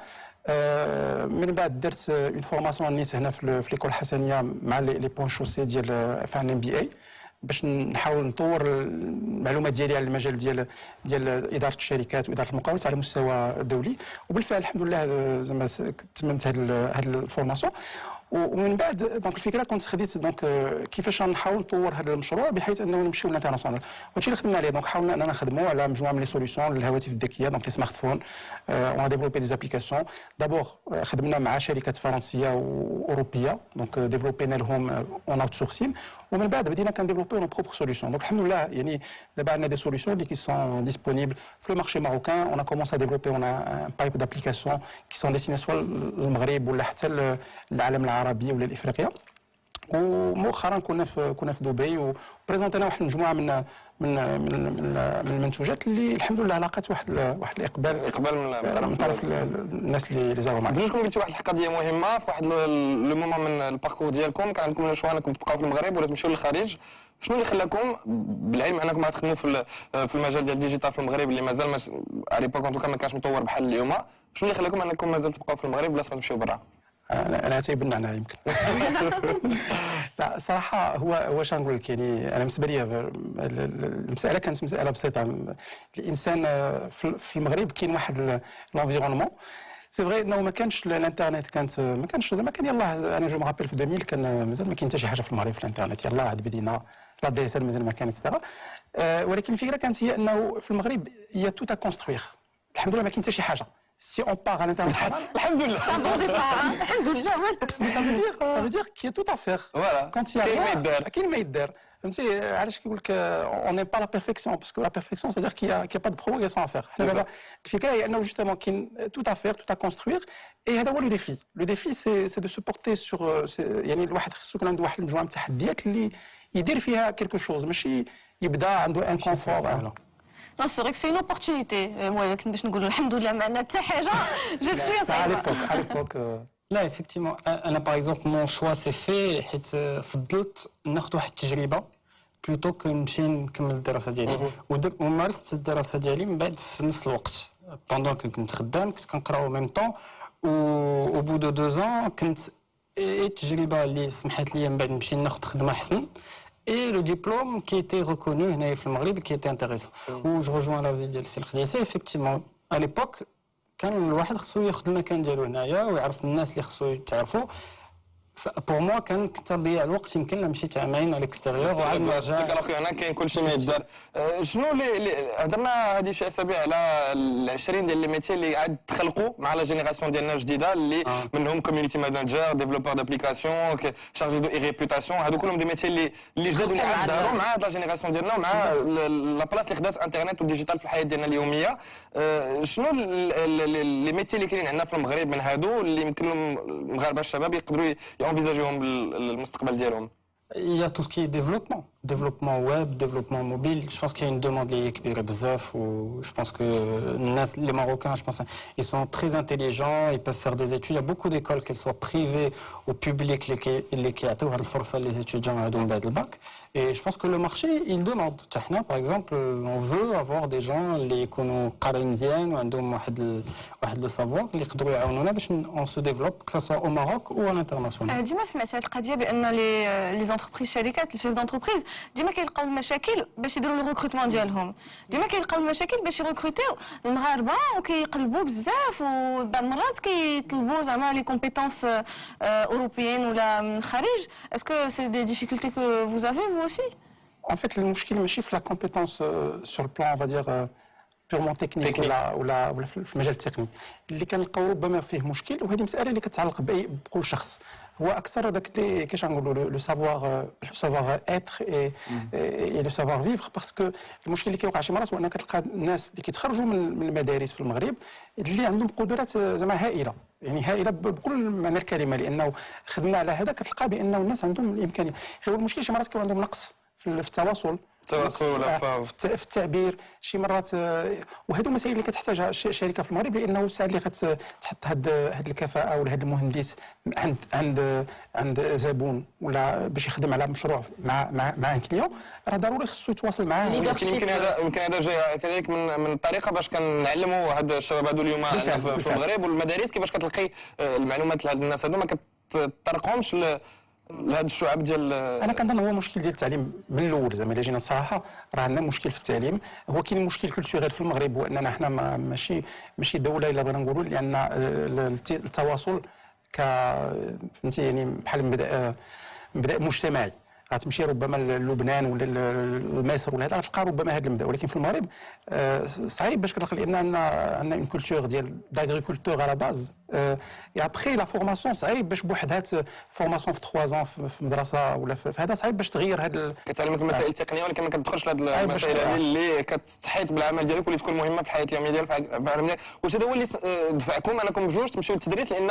من بعد درت اون فورماسيون نيت هنا في ليكول الحسنيه مع لي بوان شوسي ديال في ان ام بي اي باش نحاول نطور المعلومات ديالي على المجال ديال ديال اداره الشركات واداره المقاولات على مستوى دولي وبالفعل الحمد لله زعما تممت هذه هذه الفورماسيون. ومن بعد دونك الفكره كنت خديت دونك كيفاش نحاول نطور هذا المشروع بحيث انه نمشيو للانترناسيونال وهادشي اللي خدمنا عليه. دونك حاولنا اننا نخدموا على مجموعه من لي سوليسيون للهواتف الذكيه دونك لي سمارت فون اون ديفلوبي دي زابليكاسيون دابور خدمنا مع شركات فرنسيه واوروبيه دونك ديفلوبينا لهم اون اوت سورسين ومن بعد بدينا كنديفلوبي اون بروبر سوليسيون. دونك الحمد لله يعني دابا عندنا دي سوليسيون اللي كي سون ديسپونيبل في لو مارشي ماروكان اون ا كومونسي ا ديفلوبي اون ا ان بايب دابليكاسيون كي سون ديستيني سوا للمغرب ولا حتى العالم العربي ولا الافريقيا. ومؤخرا كنا في كنا في دبي وبريزونتينا واحد المجموعه من من من من المنتوجات اللي الحمد لله لاقات واحد واحد الاقبال اقبال من من طرف الناس اللي زاروا معنا. بجوجكم قلتي واحد القضيه مهمه في واحد لو مومون من الباركور ديالكم كان عندكم لو شوا انكم تبقاو في المغرب ولا تمشيو للخارج. شنو اللي خلاكم بالعلم انكم غتخدموا في في المجال ديال الديجيتال في المغرب اللي مازال ما على ليبوك انتو ما كانش مطور بحال اليوم شنو اللي خلاكم انكم مازال تبقاو في المغرب ولا تمشيو برا؟ انا انا تيبان انا يمكن لا صراحه هو هو شنو نقول لك يعني انا بالنسبه لي المساله كانت مساله بسيطه. الانسان في المغرب كاين واحد لونفيرونمون سي فري انه ما كانش الانترنت كانت ما كانش ما كان يلاه انا جو مابيل في ألفين كان مازال ما كاين حتى شي حاجه في المغرب في الانترنت يلاه عاد بدينا لا دي اس ال مازال ما كانت اكسترا أه ولكن الفكره كانت هي انه في المغرب هي تو تا كونستروير الحمد لله ما كاين حتى شي حاجه سي اون باغ على الانترنت الحمد لله الحمد لله ça veut dire ça veut dire qu'il y a tout à faire voilà quand il y a كاين ما يدار كاين ما يدار فهمتي علاش كيقول لك اون نيم با لا بيرفيكسيون باسكو لا بيرفيكسيون سا دير كي كي با دو بروغريسيون افير حنا دابا الفكره هي انه جوستومون كاين تو افير تو كونستروير اي هذا هو لو ديفي لو ديفي سي سي دو سو بورتي سور يعني الواحد خصو يكون عنده واحد المجموعه من التحديات اللي يدير فيها كيلكو شوز ماشي يبدا عنده ان كونفور Non, c'est vrai que c'est une opportunité. Moi, باش نقولوا الحمد لله ما عندنا حتى حاجه جات شويه صعيبه. à l'époque لا effectivement انا باغ اكزومبل مون شوا سي في حيت فضلت ناخذ واحد التجربه بلوتو كو نمشي نكمل الدراسه ديالي ومارست الدراسه ديالي من بعد في نفس الوقت بوندون كنت خدام كنت كنقرا او ميم طون و بو دو دو زون كنت التجربه اللي سمحت لي من بعد نمشي ناخذ خدمه احسن et le diplôme qui était reconnu هنايا في المغرب qui était intéressant. Où je rejoins l'avis ديال السي الخديسي effectivement à l'époque كان الواحد خصو ياخذ المكان ديالو هنايا ويعرف الناس اللي خصو يتعرفوا. بور موا كان تضيع الوقت يمكن لا مشيت عامين على الاكستيريور وعاد نرجع الوغ هنا كاين كلشي ما يدار شنو اللي هضرنا هذه شي اسابيع على عشرين ديال لي ميتي اللي عاد تخلقوا مع لا جينيراسيون ديالنا الجديده اللي منهم كوميونيتي مانجر ديفلوبور دابليكاسيون شارجي دو اي ريبوتاسيون هادو كلهم دي ميتي اللي اللي جداد اللي عاد داروا مع لا جينيراسيون ديالنا ومع لا بلاص اللي خدات انترنت والديجيتال في الحياه ديالنا اليوميه شنو لي ميتي اللي كاينين عندنا في المغرب من هادو اللي يمكن لهم المغاربه الشباب يقدروا ينفيزاجيهم للمستقبل ديالهم Il y a tout ce qui est développement, développement web, développement mobile. Je pense qu'il y a une demande liée qui est bzaf. Je pense que les Marocains, je pense, ils sont très intelligents, ils peuvent faire des études. Il y a beaucoup d'écoles, qu'elles soient privées ou publiques, les qui attendent les étudiants à le bac. Et je pense que le marché, il demande. Par exemple, on veut avoir des gens qui ont qarimzian ou ont le savoir, on se développe, que ce soit au Maroc ou à l'international. ديما سمعت هذه القضيه بان لي لي زونتربريز شركات الشيف دونتربريز ديما كيلقاو المشاكل باش يديروا لو ريكروتمون ديالهم ديما كيلقاو المشاكل باش يريكروتيو المغاربه وكيقلبوا بزاف وبعض المرات كيطلبوا زعما لي كومبيتونس اوروبيين ولا من الخارج اسكو سي دي ديفيكولتي كو فوز افي فو اوسي En fait, المشكل ماشي في لا كومبيتونس sur le plan on va dire بيرمون تكنيك ولا ولا ولا في المجال التقني اللي كنلقاو ربما فيه مشكل وهذه مساله اللي كتعلق باي بكل شخص هو اكثر هذاك اللي كيفاش نقولوا لو سافوار لو سافوار اتر اي لو سافوار فيفر باسكو المشكل اللي كيوقع شي مرات هو انك كتلقى الناس اللي كيتخرجوا من المدارس في المغرب اللي عندهم قدرات زعما هائله يعني هائله بكل معنى الكلمه لانه خدمنا على هذا كتلقى بانه الناس عندهم الامكانيه هو المشكل شي مرات كيكون عندهم نقص في التواصل التواصل في التعبير شي مرات وهذو مسائل اللي كتحتاجها الشركه في المغرب لانه الساعه اللي كتحط هاد هاد الكفاءه ولا هاد المهندس عند عند عند زبون ولا باش يخدم على مشروع مع مع مع ان كليون راه ضروري خصو يتواصل معاه يمكن يمكن هذا يمكن هذا جاي كذلك من من الطريقه باش كنعلموا هاد الشباب هادو اليوم في المغرب والمدارس كيفاش كتلقي المعلومات لهاد الناس هادو ما كتطرقهمش لهذا الشعب ديال انا كنظن هو مشكل ديال التعليم من الاول زعما الا جينا الصراحه راه عندنا مشكل في التعليم هو كاين مشكل كولتوريل في المغرب هو اننا حنا ماشي ماشي دوله الا بغينا نقولوا لان التواصل ك فهمتي يعني بحال مبدا مبدا مجتمعي غتمشي ربما للبنان ولا لمصر ولا هذا غتلقى ربما هذا المبدا ولكن في المغرب صعيب باش كتلقى لان عندنا عندنا اون كولتور ديال داغريكولتور على باز اي ابخي لا فورماسيون صعيب باش بوحدها فورماسيون في ثلاثة زون في مدرسه ولا في هذا صعيب باش تغير هذا كتعلمك المسائل التقنيه ولكن ما كتدخلش لهذه المسائل هذه اللي كتحيط بالعمل ديالك واللي تكون مهمه في الحياه اليوميه ديالك واش هذا هو اللي دفعكم انكم بجوج تمشيو للتدريس لان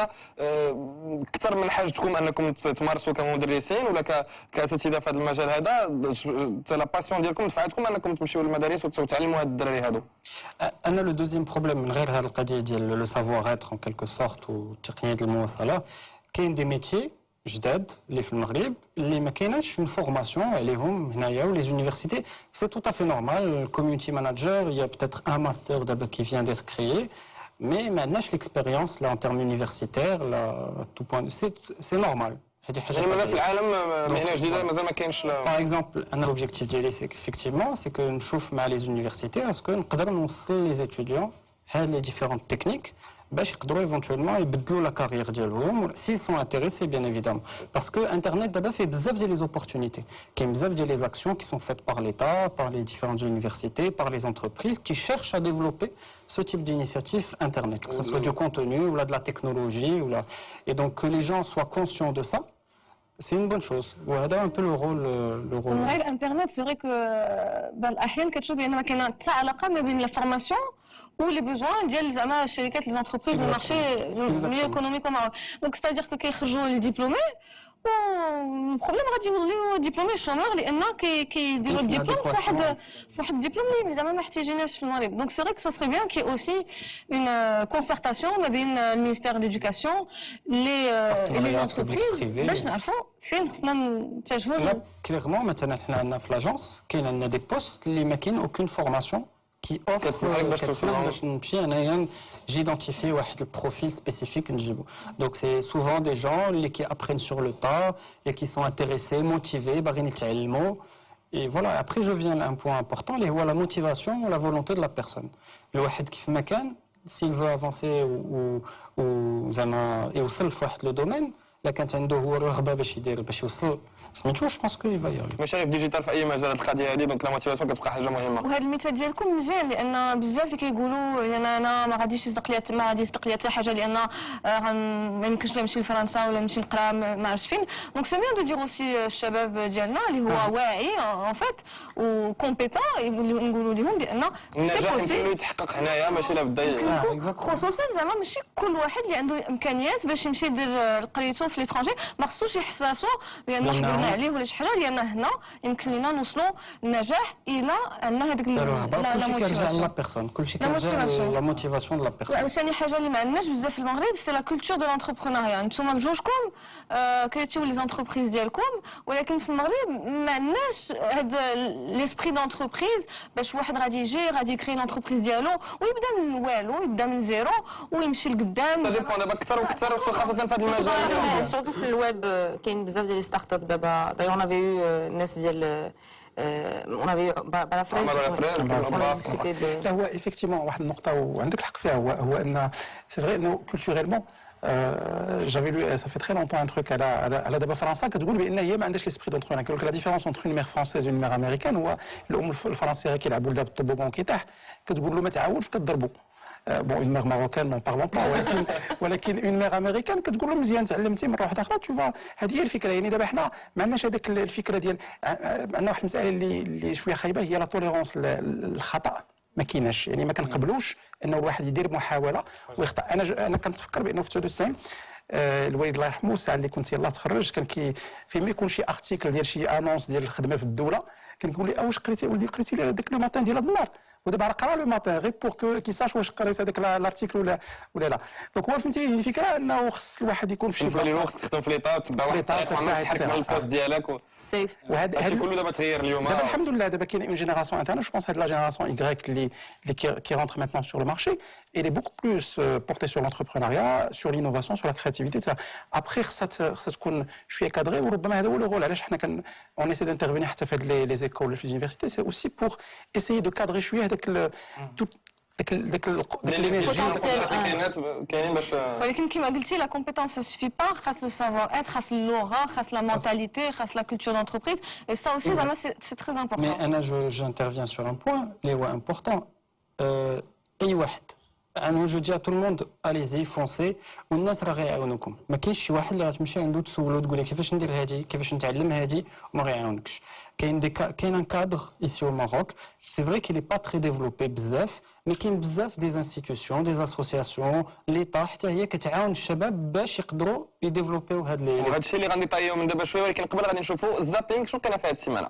اكثر من حاجتكم انكم تمارسوا كمدرسين ولا كاساتذه في هذا المجال هذا لا باسيون ديالكم دفعتكم انكم تمشيو للمدارس وتعلموا هاد الدراري هادو انا لو دوزيام بروبليم من غير هذه القضيه ديال لو سافوار اتر ان كالكو سورت والتقنيه ديال المواصله كاين دي ميتي جداد اللي في المغرب اللي ما كايناش اون فورماسيون عليهم هنايا ولي زونيفرسيتي سي تو افي نورمال الكوميونيتي ماناجر يا بوتيتر ان ماستر دابا كي فيان ديتر كريي مي ما عندناش ليكسبيريونس لا ان تيرم يونيفرسيتير لا تو بوين سي سي نورمال هذه حاجه يعني مازال في العالم مهنه جديده مازال ما كاينش باغ اكزومبل انا لوبجيكتيف ديالي سي افيكتيفمون سي كو نشوف مع لي زونيفرسيتي اسكو نقدر نوصل لي زيتيديون هاد لي ديفيرونت تكنيك باش يقدروا éventuellement يبدلوا لا كارير ديالهم s'ils sont intéressés bien évidemment parce que internet d'abord fait بزاف ديال les opportunités كاين بزاف ديال les actions qui sont faites par l'État par les différentes universités par les entreprises qui cherchent à développer ce type d'initiative internet que ce soit du contenu ou là de la technologie ou là et donc que les gens soient conscients de ça c'est une bonne chose وهذا un peu le rôle le rôle غير الانترنت سي فري كو بعض الاحيان كتشوف بان ما كاينه حتى علاقه ما بين لا فورماسيون و لي بوزوان ديال زعما الشركات لي زونتربريز لو مارشي ميو ايكونوميك ومعروف دونك ستادير كو كيخرجوا لي ديبلومي والبروبليم غادي يوليو ديبلومي شومور لان كيديروا الدبلوم في واحد في واحد الدبلوم اللي زعما ما محتاجيناش في المغرب دونك سي فري كو سا سري بيان كي اوسي اون كونسيرتاسيون ما بين المينيستير ديدوكاسيون لي لي زونتربريز باش نعرفوا فين خصنا نتجهوا. لا كليرمون مثلا حنا عندنا في لاجونس كاين عندنا دي بوست اللي ما كاين اوكين فورماسيون qui offre باش نمشي انايا جيدونتيفي واحد البروفيل سبيسيفيك نجيبو دونك سي سوفون دي جون اللي كي ابرين سور لو تا اللي كي سون انتريسي موتيفي باغيين يتعلموا et voilà après je viens à un point important اللي هو la motivation ou la volonté de la personne الواحد كيف ما كان s'il veut avancer ou ou زعما يوصل في واحد لو دومين لا كانت عنده هو الرغبه باش يدير باش يوصل سميتو جو بونس كو يفا ياري مشاريع ديجيتال في اي مجال القضيه هذه دونك لا موتيفاسيون كتبقى حاجه مهمه وهذا المثال ديالكم مزيان لان بزاف اللي كيقولوا انا انا ما غاديش يصدق لي ما غادي يصدق لي حتى حاجه لان ما يمكنش نمشي لفرنسا ولا نمشي نقرا ما عرفتش فين دونك سي بيان دو دير اوسي الشباب ديالنا اللي هو واعي ان فيت وكومبيتون نقولوا لهم بان سي بوسيبل يتحقق هنايا ماشي لا بدا خصوصا زعما ماشي كل واحد اللي عنده امكانيات باش يمشي يدير قريته في ليترونجي ما خصوش يحس راسو بان حضرنا عليه ولا شي حاجه لان هنا يمكن لنا نوصلوا النجاح الى ان هذيك لا موتيفاسيون لا بيرسون كلشي كيرجع لا موتيفاسيون ديال لا بيرسون. وثاني حاجه اللي ما عندناش بزاف في المغرب سي لا كولتور دو لونتربرونيا نتوما بجوجكم كريتيو لي زونتربريز ديالكم ولكن في المغرب ما عندناش هذا ليسبري دونتربريز باش واحد غادي يجي غادي يكري لونتربريز ديالو ويبدا من والو يبدا من زيرو ويمشي لقدام. دابا اكثر واكثر خاصه في هذا المجال سورتو في الويب كاين بزاف ديال لي ستارت اب دابا دايوغ اون افي يو ناس ديال اون افي بالافريج لا هو ايفيكتيفمون واحد النقطه وعندك الحق فيها هو هو ان سي فري انه كولتوريلمون جافي لو ça fait très longtemps un truc على على دابا فرنسا كتقول بان هي ما عندهاش ليسبري دونتربرونيا كيقول لك لا ديفيرونس اونتر اون مير فرونسيز اون مير امريكان هو الام الفرنسيه كيلعبوا ولدها بالطوبوغون كيطيح كتقول له ما تعاودش كتضربوا بون اون مير ماروكان نون بارلون با ولكن ولكن اون مير امريكان كتقول له مزيان تعلمتي مره واحده اخرى تو فا هذه هي الفكره يعني دابا حنا ما عندناش هذيك الفكره ديال عندنا واحد المساله اللي اللي شويه خايبه هي لا توليرونس الخطا ما كايناش يعني ما كنقبلوش انه الواحد يدير محاوله ويخطا انا انا كنتفكر بانه في تسعة وتسعين الوالد الله يرحمه الساعه اللي كنت يلاه تخرج كان كي فين ما يكون شي ارتيكل ديال شي انونس ديال الخدمه في الدوله كان كيقول لي واش قريتي ولدي قريتي لي هذاك لو ماتان ديال هذا النهار ودابا قرا لو ماتان غير بور كو كيساش واش قريت هذاك لارتيكل ولا ولا لا دونك هو فهمتي الفكره انه خص الواحد يكون في شي بلاصه الوقت تخدم في ليطا تبع واحد الطريقه تحرك مع البوست ديالك سيف وهذا هذا كله دابا تغير اليوم دابا الحمد لله دابا كاين اون جينيراسيون انترنا جو بونس هاد لا جينيراسيون ايغريك اللي اللي كي رونتر مانتنون سور لو مارشي elle est beaucoup plus portée sur l'entrepreneuriat, sur l'innovation, sur la créativité. Après, ça تكون شويه كادري وربما هذا هو لو رول علاش حنا كن on essaie d'intervenir حتى في لي زيكول في ليونيفرسيتي سي aussi pour essayer de cadrer شويه هذاك داك داك داك الانرجي كاينين باش ولكن كما قلتي لا كومبيتونس سا سوفي با خاص لو سافوار ات خاص اللغه خاص لا مونتاليتي خاص لا كولتور دونتربريز اي سا aussi زعما سي تري امبورطون. مي انا جو جانترفيان سور ان بوين اللي هو امبورطون اي واحد انا جو دي ا تو الموند اليزي فونسي والناس راه غيعاونوكم ما كاينش شي واحد اللي غتمشي عنده تسولو تقول له كيفاش ندير هادي كيفاش نتعلم هادي وما غيعاونكش كاين دي كاين ان كادر ايسي او ماروك سي فري كي لي با تري ديفلوبي بزاف مي كاين بزاف دي انستيتيوشن دي اسوسياسيون ليطا حتى هي كتعاون الشباب باش يقدروا يديفلوبيو هاد لي وهذا الشيء اللي غنطيو من دابا شويه ولكن قبل غادي نشوفوا الزابينغ شنو كان في هذه السيمانه.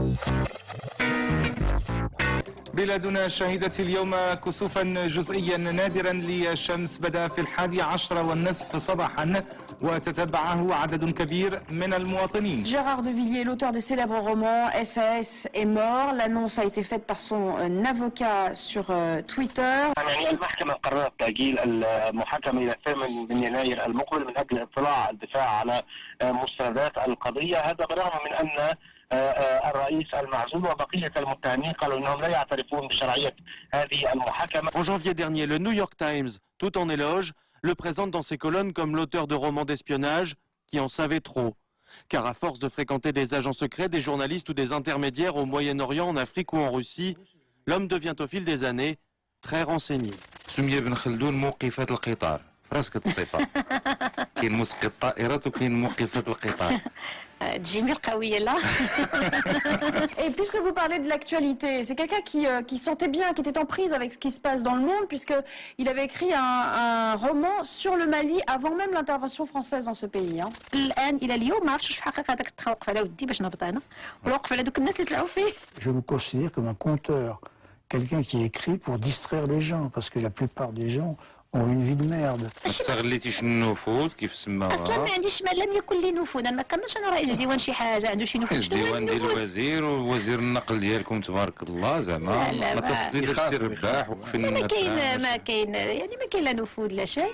بلادنا شهدت اليوم كسوفا جزئيا نادرا للشمس بدأ في الحادي عشر والنصف صباحا وتتبعه عدد كبير من المواطنين. Gérard de Villiers, l'auteur des célèbres romans S A S, est mort. L'annonce a été faite par son avocat sur Twitter. يعني المحكمة قررت تأجيل المحاكمة إلى الثامن من يناير المقبل من أجل اطلاع الدفاع على مستندات القضية، هذا بالرغم من أن الرئيس المعزول وبقية المتهمين قالوا أنهم لا يعترفون بشرعية هذه المحاكمة. En janvier dernier, le New York Times, tout en éloge, le présente dans ses colonnes comme l'auteur de romans d'espionnage qui en savait trop. Car à force de fréquenter des agents secrets, des journalistes ou des intermédiaires au Moyen-Orient, en Afrique ou en Russie, l'homme devient au fil des années très renseigné. سمي بن خلدون موقفات القطار فراسك الصفة. كاين مسقط الطائرات وكاين موقفات القطار. Jimmy قوية là. Et puisque vous parlez de l'actualité, c'est quelqu'un qui, euh, qui sentait bien, qui était en prise avec ce qui se passe dans le monde, puisqu'il avait écrit un, un roman sur le Mali avant même l'intervention française dans ce pays. Hein. الآن إلى اليوم ما عرفتش في الحقيقة هذاك التوقف على ودي باش نهبط أنا ولا وقف على دوك الناس اللي طلعوا فيه. Je me considère comme un conteur, quelqu'un qui écrit pour distraire les gens, parce que la plupart des gens ont une vie de merde. ما استغليتيش النفوذ كيف سماها. اصلا ما عنديش ما لم يكن لي نفوذ، انا ما كنظنش انا رئيس ديوان شي حاجه عنده شي نفوذ. ديوان ديال الوزير ووزير النقل ديالكم تبارك الله زعما ما تصدير السي رباح وكفين ما كاين ما كاين يعني ما كاين لا نفوذ لا شيء.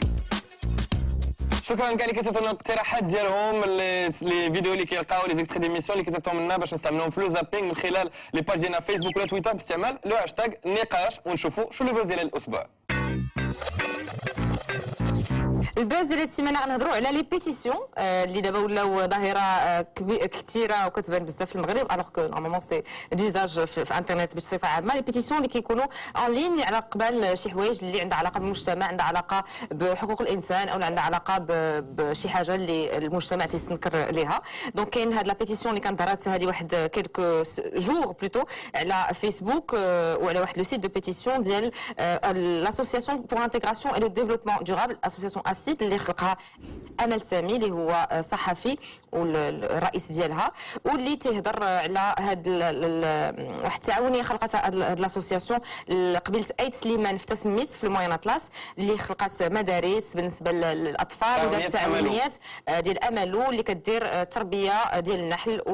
شكرا كاع اللي كيصيفطوا لنا الاقتراحات ديالهم لي فيديو اللي كيلقاو لي زيكستري ديميسيون اللي كيصيفطوا منا باش نستعملوهم في لو زابينغ من خلال لي باج ديالنا فيسبوك ولا تويتر باستعمال لو هاشتاغ نقاش ونشوفوا شو لو بوز ديال الاسبوع. الباز ديال السيمانه غنهضروا على لي بيتيسيون اللي دابا ولاو ظاهره كثيره وكتبان بزاف في المغرب، الوغ كو نورمالمون سي دوزاج في الانترنت بصفه عامه. لي بيتيسيون اللي كيكونوا اون لين على قبال شي حوايج اللي عندها علاقه بالمجتمع، عندها علاقه بحقوق الانسان او عندها علاقه بشي حاجه اللي المجتمع تيستنكر ليها. دونك كاين هاد لا بيتيسيون اللي كانت ظهرت هذه واحد كيلكو جور بلوتو على فيسبوك وعلى واحد لو سيت دو بيتيسيون ديال لاسوسياسيون بور لانتيغراسيون اي لو ديفلوبمون دورابل، اسوسياسيون اسيت اللي خلقها امل سامي اللي هو صحفي والرئيس ديالها، واللي تيهضر على هاد واحد التعاونيه خلقتها هاد لاسوسياسيون قبيله ايت سليمان في تسميت في الموين اطلاس، اللي خلقت مدارس بالنسبه للاطفال ودارت تعاونيات ديال املو اللي كدير تربيه ديال النحل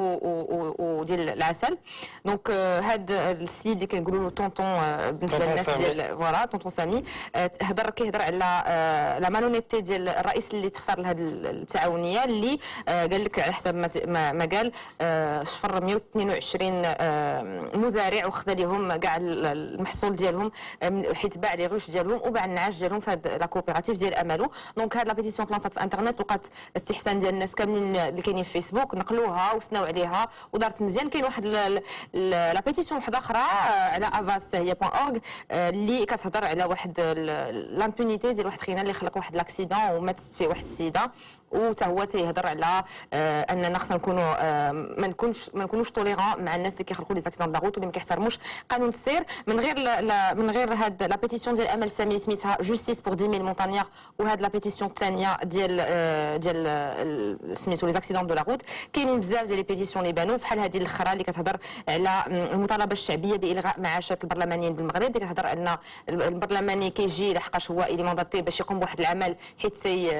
وديال العسل. دونك هاد السيد اللي كنقولوا له طونطون بالنسبه للناس ديال فوالا طونطون سامي هضر كيهضر على لا مالونيتي ديال الرئيس اللي تختار لهذه التعاونيه اللي قال لك على حسب ما, ما قال شفر مئة واثنين وعشرين مزارع وخذا لهم كاع المحصول ديالهم حيت باع لي غوش ديالهم وباع النعاش ديالهم في هذا لا كوبيراتيف ديال املو. دونك هاد لا بيتيسيون تلانسات في الانترنت وقات استحسان ديال الناس كاملين اللي كاينين في فيسبوك نقلوها وسناو عليها ودارت مزيان. كاين واحد لا بيتيسيون واحده اخرى على افاس هي بوان اورغ اللي كتهضر على واحد لامبونيتي ديال واحد خينا اللي خلق واحد لاكسيدون وماتت فيه واحد السيده، وتا هو تيهضر على آه اننا خصنا نكونوا آه ما نكونش ما نكونوش طوليرون مع الناس اللي كيخلقوا لي زاكسيدون دو لا روت واللي ما كيحترموش قانون السير. من غير لا من غير هاد لا بيتيسيون ديال امل سامي سميتها جوستيس بور عشرة آلاف مونتانيير، وهاد لا بيتيسيون الثانيه ديال آه ديال سميتو لي زاكسيدون دو لا روت. كاينين بزاف ديال لي بيتيسيون اللي بانوا بحال هذه الاخرى اللي كتهضر على المطالبه الشعبيه بالغاء معاشات البرلمانيين بالمغرب، اللي كتهضر ان البرلماني كيجي لحقاش هو اللي مانداتي باش يقوم بواحد العمل حيت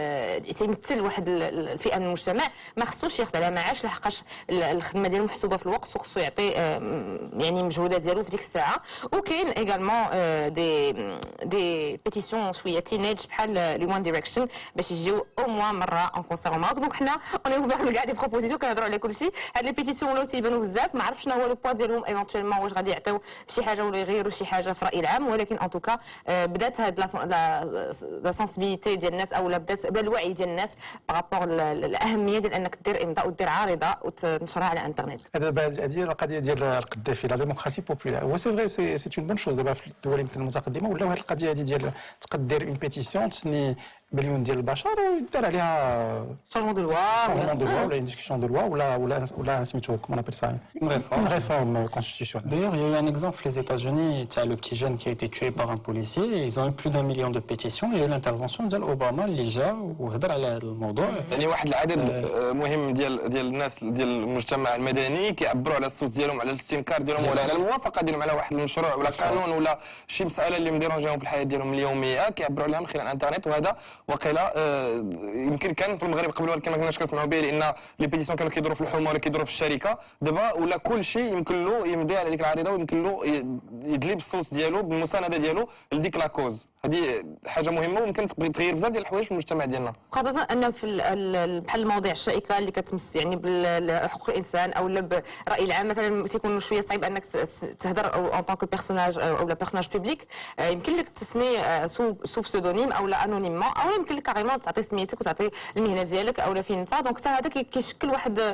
سيمثل واحد الفئه من المجتمع ما خصوش ياخذ على معاش لحقاش الخدمه ديالو محسوبه في الوقت وخصو يعطي يعني المجهودات ديالو في ديك الساعه. وكاين ايغالمون دي دي بيتيسيون شويه تينيج بحال لي وان دايركشن باش يجيو او موان مره اون كونسير او ماك. دونك حنا اوني اوفير كاع دي بروبوزيسيون كنهضروا على كل شيء. هاد لي بيتيسيون ولاو تيبانوا بزاف، ما عرفتش شنو هو لو بوا ديالهم ايفونتويلمون واش غادي يعطيو شي حاجه ولا يغيروا شي حاجه في الراي العام، ولكن ان توكا بدات هاد لا سنسيبيليتي ديال الناس او بدات بدا الوعي ديال الناس بارابور الاهميه ديال انك دير امضاء ودير عارضه وتنشرها على الانترنت. هذا هذه القضيه ديال القذافي لا ديموكراسي بوبولار هو سي فري سي سي اون بون شوز. دابا في الدول يمكن المتقدمه ولاو هذه القضيه هذه ديال تقدر دير اون بيتيسيون تسني مليون ديال البشر ويدار عليها شونجمون دو لوا شونجمون دو لوا ولا ديسكسيون دو لوا ولا ولا ولا سميتو كومون ابل سا une réforme constitutionnelle. D'ailleurs, il y a eu un exemple les États-Unis, tu as le petit jeune qui a été tué par un policier, et ils ont eu plus d'un million de pétitions, il y a eu l'intervention de Obama اللي جا وهضر على هذا الموضوع. يعني واحد العدد مهم ديال ديال الناس ديال المجتمع المدني كيعبروا على الصوت ديالهم على الاستنكار ديالهم ولا على الموافقه ديالهم على واحد المشروع ولا قانون ولا شي مساله اللي مديرونجيهم في الحياه ديالهم اليوميه، كيعبروا عليها من خلال الانترنت. وهذا وقيلا يمكن كان في المغرب قبل ولكن ما كناش كنسمعوا به لان لي بيتيسيون كانوا كيدوروا في الحومه ولا كيدوروا في الشركه. دابا ولا كل شيء يمكن له يمضي على ديك العريضه ويمكن له يدلي بالصوت ديالو بالمسانده ديالو لديك لاكوز. هذه حاجه مهمه وممكن تغير بزاف ديال الحوايج في المجتمع ديالنا، خاصه ان في بحال المواضيع الشائكه اللي كتمس يعني بحقوق الانسان او بالراي العام مثلا تيكون شويه صعيب انك تهضر او ان طونك بيرسوناج او لا بيرسوناج بوبليك. يمكن لك تسني سو بسودونيم او لا انونيمون او يمكن لك كاريمون تعطي سميتك وتعطي المهنه ديالك او لا فين انت. دونك حتى هذا كيشكل واحد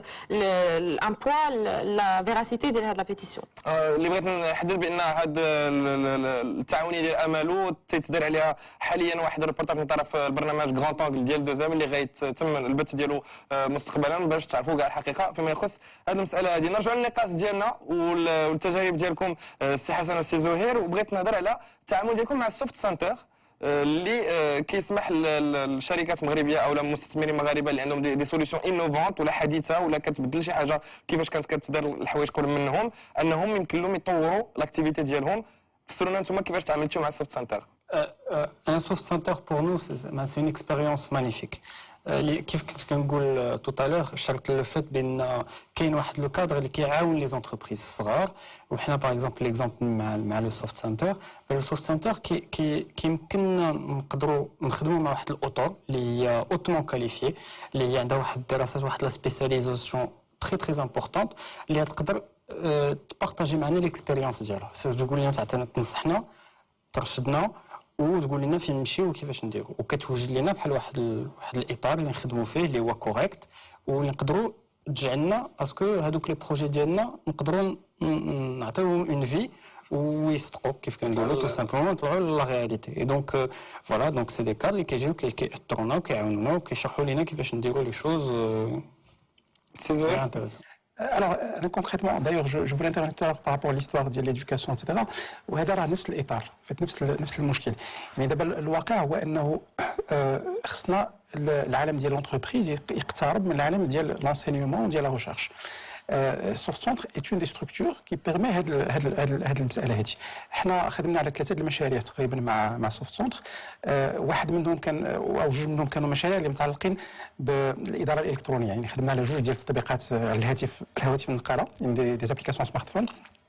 ان بوا لا فيراسيتي ديال هاد لا بيتيسيون. اللي بغيت نحدد بان هاد التعاونيه ديال امالو تيتدار عليها حاليا واحد الريبورتاج من طرف البرنامج غران طونغل ديال دوزام اللي غيتم البث ديالو مستقبلا باش تعرفوا كاع الحقيقه فيما يخص هذه المساله هذه. نرجعوا للنقاش ديالنا والتجارب ديالكم السي حسن والسي زهير، وبغيت نهضر على التعامل ديالكم مع السوفت سنتر اللي كيسمح للشركات مغربيه او المستثمرين المغاربه اللي عندهم دي, دي سوليسيون انوفونت ولا حديثه ولا كتبدل شي حاجه كيفاش كانت كتدار الحوايج قبل منهم انهم يمكن لهم يطوروا لاكتيفيتي ديالهم. فسرونا انتم كيفاش تعاملتوا مع السوفت سنتر؟ Un soft center pour nous, c'est une expérience magnifique. كيف كنت كنقول tout à l'heure شرط لو فات بان كاين واحد لو كادر اللي كيعاون لي زونتربريز الصغار. وحنا باغ اكزومبل ليكزومبل مع مع لو سوفت سنتر لو سوفت سنتر كي كي كيمكننا نقدروا نخدموا مع واحد الاوتور اللي هي اوتومون كاليفي اللي هي عندها واحد الدراسات واحد لا سبيسياليزاسيون تري تري امبورطونت اللي تقدر تبارطاجي معنا ليكسبيريونس ديالها. تقول لنا تعطينا تنصحنا ترشدنا وتقول لنا فين نمشيو وكيفاش نديرو وكتوجد لنا بحال واحد ال... واحد الاطار اللي نخدموا فيه اللي هو كوريكت ونقدروا تجعلنا اسكو هذوك لي بروجي ديالنا نقدروا نعطيوهم اون في ويصدقوا كيف كنقولوا تو سامبلومون نطلعوا لا رياليتي. اي دونك فوالا دونك سي دي كار اللي كيجيو كيأثرونا وكيعاونونا وكيشرحوا لنا كيفاش نديروا لي شوز. سي زوين. Alors, concrètement, d'ailleurs, je, je voulais intervenir tout à l'heure par rapport à l'histoire de l'éducation, et cetera. وهذا راه نفس الإطار، نفس نفس المشكل. يعني دابا الواقع هو أنه خصنا العالم ديال لونتربريز يقترب من العالم ديال لانسينيومون وديال لا ريشيرش. سوفت سنتر ايت اون دي ستركتور كي بيرمي هاد هاد هاد المساله هذه. حنا خدمنا على ثلاثه المشاريع تقريبا مع مع سوفت سنتر. واحد منهم كان او جوج منهم كانوا مشاريع اللي متعلقين بالاداره الالكترونيه، يعني خدمنا على جوج ديال التطبيقات على الهاتف الهواتف النقاله دي دي ابليكاسيون سمارت فون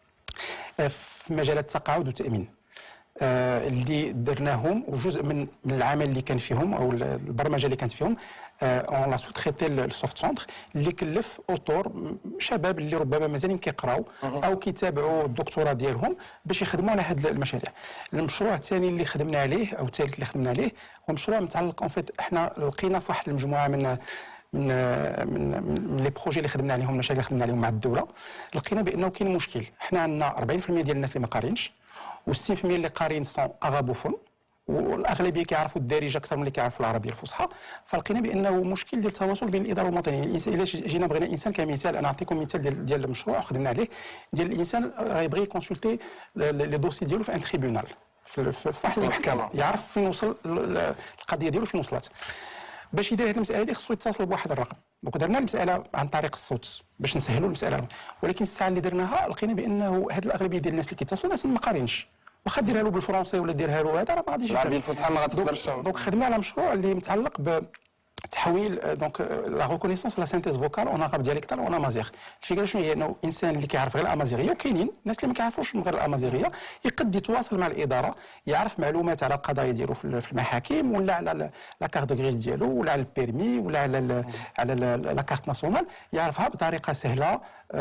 في مجالات التقاعد والتامين اللي درناهم وجزء من من العمل اللي كان فيهم او البرمجه اللي كانت فيهم اون لا سو تريتي السوفت سنتر اللي كلف اوتور شباب اللي ربما مازالين كيقراو او كيتابعوا الدكتوراه ديالهم باش يخدموا على هذه المشاريع. المشروع الثاني اللي خدمنا عليه او الثالث اللي خدمنا عليه هو مشروع متعلق اون فيت احنا لقينا في واحد المجموعه من من من من لي بروجي اللي خدمنا عليهم المشاريع اللي خدمنا عليهم مع الدوله لقينا بانه كاين مشكل. احنا عندنا أربعين بالمئة ديال الناس اللي ما قارينش و60% اللي قارين سون اغابوفون والاغلبيه كيعرفوا الدارجه اكثر من اللي كيعرفوا العربيه الفصحى. فلقينا بانه مشكل ديال التواصل بين الاداره والمواطنين. الانسان الا جينا بغينا انسان كمثال، انا نعطيكم مثال ديال ديال المشروع خدمنا عليه ديال الانسان غيبغي يكونسلتي لي دوسي ديالو في ان تريبيونال في واحد المحكمه يعرف فين وصل القضيه ديالو فين وصلت. باش يدير هذه المساله هذه خصو يتصل بواحد الرقم. دونك درنا المساله عن طريق الصوت باش نسهلوا المساله، ولكن الساعه اللي درناها لقينا بانه هذه الاغلبيه ديال الناس اللي كيتصلوا ناس ما قارينش، واخا ديرها له بالفرنسي ولا ديرها له هذا راه ما غاديش العربيه الفصحى ما غاتقدرش. دونك خدمنا على مشروع اللي متعلق ب تحويل دونك لا ريكونيسونس لا سينتيز فوكال اون عرب دياليكتال اون امازيغ. الفكره شنو هي؟ انه انسان اللي كيعرف غير الامازيغيه وكاينين الناس اللي ما كيعرفوش غير الامازيغيه يقد يتواصل مع الاداره يعرف معلومات على القضايا ديالو في المحاكم ولا على لا كارت دو غريس ديالو ولا على البيرمي ولا على على لا كارت ناسيونال يعرفها بطريقه سهله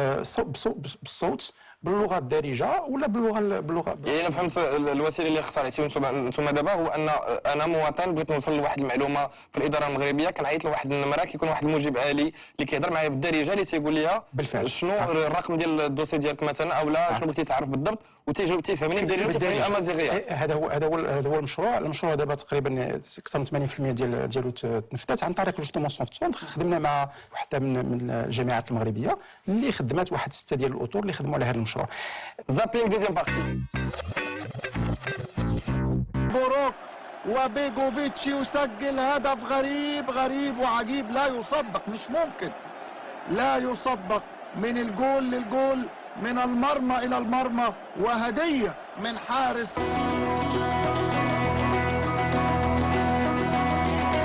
بالصوت باللغه الدارجه ولا باللغه باللغه يعني انا فهمت الوسيله اللي اختاريتيها انتم دابا هو ان انا مواطن بغيت نوصل لواحد المعلومه في الاداره المغربيه كنعيط لواحد النمره كيكون واحد المجيب آلي اللي كيهضر معايا بالدارجه اللي تيقول لي بالفعل شنو الرقم ديال الدوسي ديالك مثلا او لا شنو بغيتي تعرف بالضبط وتيجاوب تيفهمني بالدارجه وتيفهمني الامازيغيه. هذا هو هذا هو هذا هو المشروع. المشروع دابا تقريبا اكثر من ثمانين بالمئة ديال ديالو تنفذت عن طريق جوستومون سوفت سنتر. خدمنا مع وحده من من الجامعات المغربيه اللي خدمات واحد سته ديال الاطر اللي خدموا على هذا المشروع. زابين دوزيام بارتي. بوروك وبيغوفيتش يسجل هدف غريب غريب وعجيب لا يصدق، مش ممكن لا يصدق. من الجول للجول، من المرمى إلى المرمى، وهدية من حارس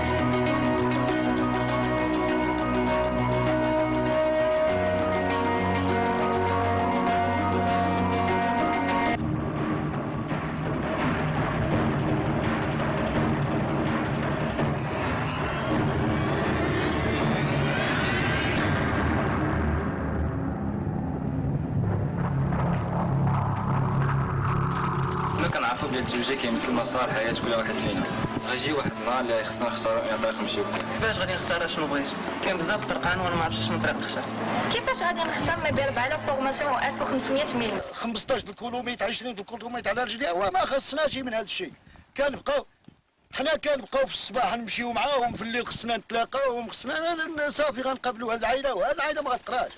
الحب ديال الزوجه كيمثل مسار حياه كل واحد فينا. غيجي واحد النهار اللي خصنا نختاروا اي طريق نمشيو فيه. كيفاش غادي نختار شنو بغيت؟ كاين بزاف الطرقان وانا ما عرفتش شنو طريق نختار. كيفاش غادي نختار ما بين أربعة آلاف فورماسيون و ألف وخمسمية ميل؟ خمسطاش الكيلومتر عشرين الكيلومتر على رجلي وما خصناش من هذا الشيء. كنبقاو حنا كنبقاو في الصباح نمشيو معاهم، في الليل خصنا نتلاقاوهم، خصنا صافي غنقابلوا هذه العائله وهذه العائله ما غتقراش.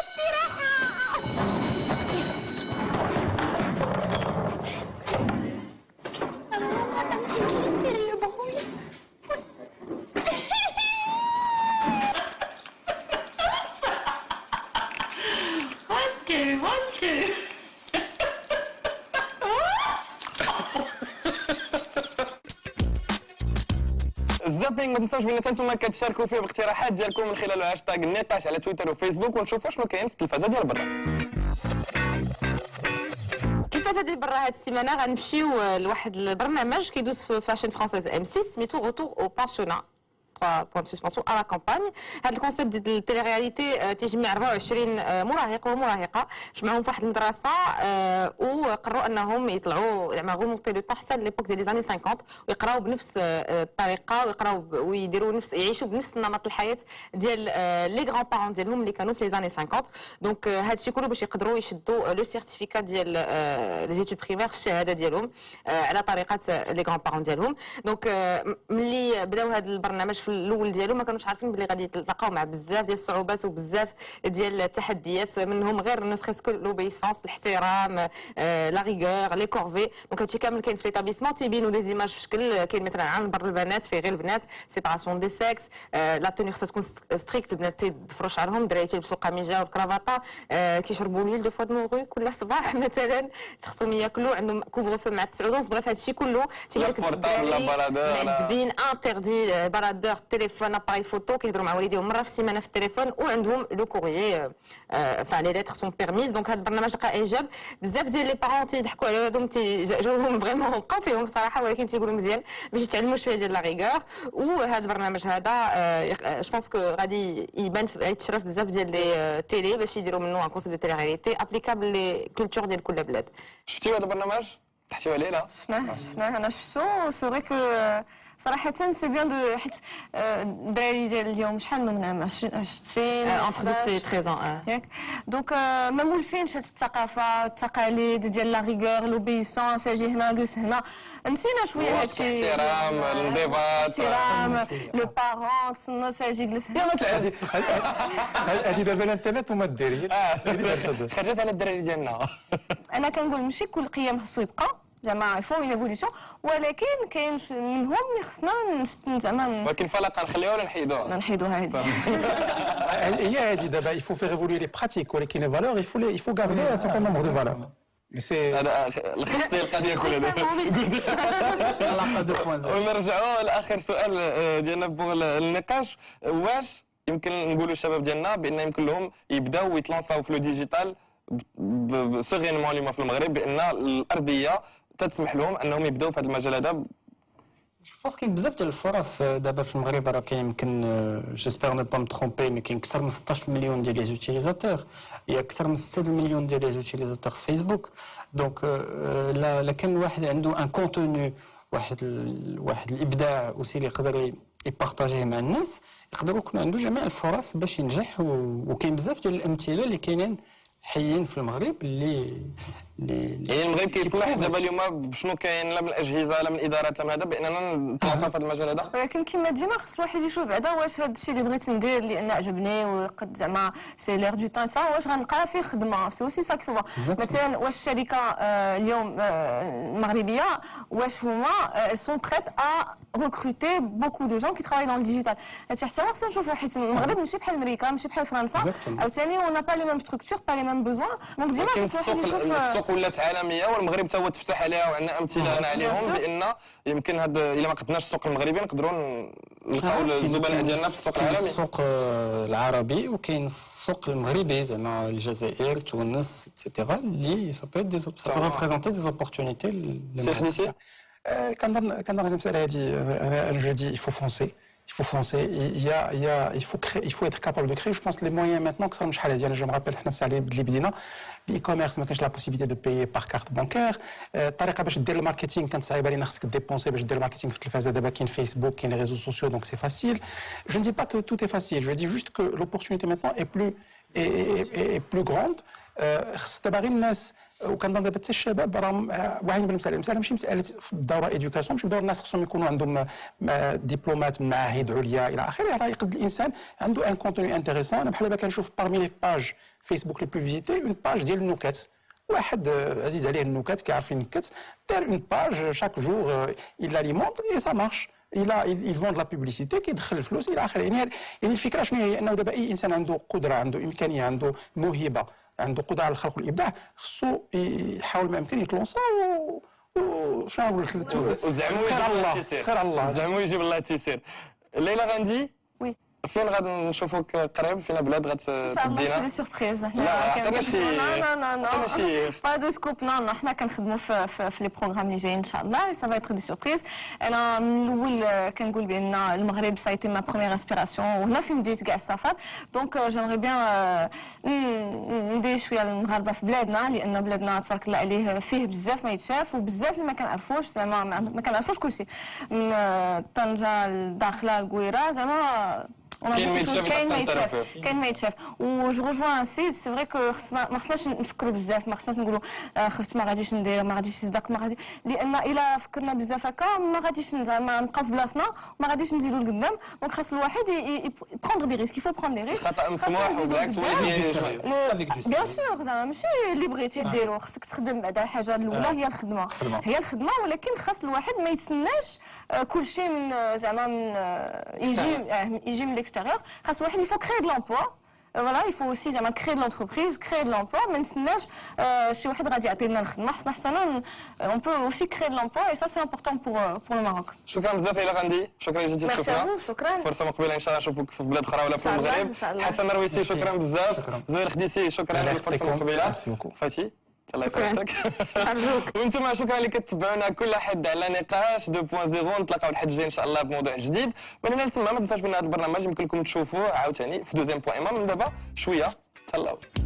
الزابينغ ما تنساوش بان انتم كتشاركوا فيه باقتراحات ديالكم من خلال هاشتاغ النقاش على تويتر وفيسبوك، ونشوفوا شنو كاين في التلفازه ديال برا. التلفازه ديال برا هاد السيمانه غنمشيو لواحد البرنامج كيدوز في لاشين فرونسيز ام ستة سميتو روتور او بانسيونا trois points de suspension à la campagne. هذا الكونسيبت ديال التيليرياليتي تيجمع أربعة وعشرين مراهق ومراهقه جمعوهم في واحد المدرسه وقرروا انهم يطلعوا زعما غومونتي لو طون حتى ليبوك ديال لي زاني خمسين ويقراو بنفس الطريقه ويقراو ويديروا نفس يعيشوا بنفس نمط الحياه ديال لي غران بارون ديالهم اللي كانوا في لي زاني خمسين. دونك هذا الشيء كله باش يقدروا يشدوا لو سيرتيفيكات ديال لي زيتود بريمير الشهاده ديالهم على طريقه لي غران بارون ديالهم. دونك ملي بداو هذا البرنامج في الاول ديالو ما كانوش عارفين بلي غادي يتلاقاو مع بزاف ديال الصعوبات وبزاف ديال التحديات، منهم غير نو سكو لوبيسونس الاحترام لا ريغور لي كورفي. دونك هادشي كامل كاين في ليتابليسمون تيبينوا دي زيماج في شكل كاين مثلا عن بر البنات فيه غير البنات سيباراسيون دي سكس، لا توني خصها تكون ستريكت، البنات تيضفروا شعرهم، الدراري تيلبسوا القميجه والكرافطه، كيشربوا ليل دو فوا دو مورو كل صباح مثلا، خصهم ياكلوا عندهم كوفر فو مع تسعة ونص. بريف هادشي كله تيبان لك الدراري معذبين انتردي بارادور تليفون اباري فوتو كيهضروا مع والديهم مره في السيمانه في التليفون، وعندهم لو كوريي فا لي ليتر سون بيرميز. دونك هذا البرنامج لقى اعجاب بزاف ديال لي بارون تيضحكوا على ولادهم تيجاوبهم فريمون بقاو فيهم الصراحه، ولكن تيقولوا مزيان باش يتعلموا شويه ديال لا ريغور. وهذا البرنامج هذا جو بونس كو غادي يبان يتشرف بزاف ديال لي تيلي باش يديروا منه ان كونسيبت دو تيلي رياليتي ابليكابل لي كولتور ديال كل بلاد. شفتيو هذا البرنامج؟ تحتوي عليه لا؟ شفناه شفناه انا شفتو. سي فري كو صراحة سي بيان دو حيت الدراري ديال اليوم شحال من عام عشرين انتر دوز تريز ان ياك. دونك ما مولفينش هاد الثقافة التقاليد ديال لا ريغور لوبيسونس، اجي هنا جلس هنا، نسينا شوية هادشي الاحترام الانضباط الاحترام لو بارون تسنى اجي جلس هنا. هادي دابا الانترنت وما ديري خرجت على الدراري ديالنا. انا كنقول ماشي كل قيم خصو يبقى زعما يفو اون ايفوليسيون، ولكن كاين منهم اللي خصنا زعما ولكن فلا نخليوها ولا نحيدوها؟ نحيدوها هادي هي هادي دابا il faut faire évoluer les pratiques ولكن les valeurs il faut les il faut garder un certain nombre de valeurs. هذا لخص القضيه كلها. ونرجعوا لاخر سؤال ديالنا بوغ النقاش، واش يمكن نقولوا الشباب ديالنا بان يمكن لهم يبداو ويتلانساو في لو ديجيتال سيغينمون اليوم في المغرب، بان الارضيه تسمح لهم انهم يبداو في هذا المجال هذا؟ جو بونس كاين بزاف ديال الفرص دابا في المغرب، راه كاين يمكن جيسبيغ نو با مي ترومبي مي كاين اكثر من ستطاش مليون ديال لي زوتيليزاتور، يا اكثر من ستة مليون ديال لي زوتيليزاتور في فيسبوك. دونك لا كان واحد عنده ان كونتوني واحد واحد الابداع وسي اللي يقدر يبارطاجيه مع الناس، يقدر يكون عنده جميع الفرص باش ينجح. وكاين بزاف ديال الامثله اللي كاينين حيين في المغرب اللي يعني المغرب كيصلح دابا اليوم بشنو كاين، لا من الاجهزه لا من الادارات لا من هذا، باننا نتواصل في هذا المجال هذا. ولكن كما ديما خص الواحد يشوف بعدا واش هذا الشيء اللي بغيت ندير لان عجبني وقد زعما سي لير دو طون تاع واش غنلقى فيه خدمه. سي اوسي سا كيفو مثلا واش الشركه اليوم المغربيه واش هما سون بريت ا recruter beaucoup de gens qui travaillent dans le digital. هادشي حتى هو خصنا نشوفوا، حيت المغرب ماشي بحال امريكا ماشي بحال فرنسا، عاوتاني اون با لي ميم ستركتور با لي ميم بوزوان. دونك ديما خص الواحد يشوف السوق ولات عالميه والمغرب تا هو تفتح عليها، وعندنا امثله هنا عليهم بان الا هاد الا ما قدناش السوق المغربي نقدروا نلقاو الزبناء ديالنا في السوق العالمي. السوق العربي وكاين السوق المغربي زعما الجزائر تونس ايتترا اللي سا بو دي سا بو ريبريزونتي دي اوبورتونيتي. سي خديتي كنظن كنظن المساله هذه انا جو دي il faut foncer il faut foncer. Il, y a, il, y a, il, faut créer, il faut être capable de créer. Je pense que les moyens maintenant, que ça, je me rappelle, l'e-commerce, ما كانش la possibilité de payer par carte bancaire. الطريقة باش دير الماركتينغ كانت صعيبة لأن خصك ديبونسي باش دير الماركتينغ في التلفازة. دابا كاين فيسبوك كاين les réseaux sociaux donc c'est facile. Je ne dis pas que tout est facile. Je dis juste que l'opportunité maintenant est plus, est, est, est plus grande. خص دابا غير الناس وكنظن دابا حتى الشباب راهم واعيين بالمساله. المساله ماشي مساله في الدوره ايديوكاسيون، ماشي بالدوره الناس خصهم يكونوا عندهم دبلومات من معاهد عليا الى اخره. راه يقد الانسان عنده ان كونتوني انتريسون. انا بحال دابا كنشوف بارمي لي باج فيسبوك لي بلو فيزيتي اون باج ديال النكت. واحد عزيز عليه النكت كيعرف ينكت، دار اون باج شاك جور il alimente et ça marche. الى ils vendent la publicité كيدخل الفلوس الى اخره. يعني يعني الفكره شنو هي؟ انه دابا اي انسان عنده قدره، عنده امكانيه، عنده موهبه، عنده قدره على الخلق والابداع، خصو يحاول ما يمكن يتلونسا وشنو نقول لك وزعمو سخير الله زعمو يجيب الله التيسير. ليلى غاندي وي فين غادي نشوفوك قريب؟ فين بلاد غتدينا؟ ان شاء الله سي دي سوربريز. لا عطينا شي نو نو نو با دو سكوب. نو نو حنا كنخدموا في في لي بروغرام اللي جايين ان شاء الله. سا فا ايتر دي سوربريز. انا من الاول كنقول بان المغرب سايتي ما بروميير انسبيراسيون وهنا فين بديت كاع السفر. دونك جيمري بيان ندير شويه المغاربه في بلادنا لان بلادنا تبارك الله عليه فيه بزاف ما يتشاف وبزاف اللي ما كنعرفوش زعما ما كنعرفوش كلشي من طنجه لداخله لكويره زعما كاين ما يتشاف كاين ما يتشاف كاين ما يتشاف. و جو رجوان سي سي فري كو ما خصناش نفكروا بزاف، ما خصناش نقولوا خفت ما غاديش ندير ما غاديش نصدق ما غادي، لان الا فكرنا بزاف هكا ما غاديش زعما نبقاو في بلاصتنا وما غاديش نزيدوا لقدام. دونك خاص الواحد بروندر دي ريسك. يفو بروندر دي ريسك. خطا مسموح وبالعكس بيان سور زعما ماشي اللي بغيتي ديرو خصك تخدم. بعدا الحاجه الاولى هي الخدمه هي الخدمه ولكن خاص الواحد ما يتسناش كلشي من زعما من يجي يجي من الاكستيريور. خاص الواحد يفو كريي دو لومبوا. فوالا يفو اوسي زعما كريي دو لونتربريز كريي دو لومبوا. ما نتسناش شي واحد غادي يعطي لنا الخدمه. خصنا حتى اون بو اوسي كريي دو لومبوا اي سا سي امبورطون بور بور لو ماروك. شكرا بزاف ليلى غاندي. شكرا جزيلا لك. شكرا شكرا. فرصه مقبله ان شاء الله نشوفك في بلاد اخرى ولا في المغرب. حسن مرويسي شكرا بزاف. زهير خديسي شكرا على الفرصه المقبله. فاتي الله يفرحك. ارجوك. وانتم شكرا اللي كتبعونا كل حد على نقاش اثنين نقطة صفر. نتلاقاو الحد الجاي ان شاء الله بموضوع جديد. من هنا لتما ما تنساوش بان هذا البرنامج يمكن لكم تشوفوه عاوتاني في دوزيام بوان من دابا شويه. تهلاو.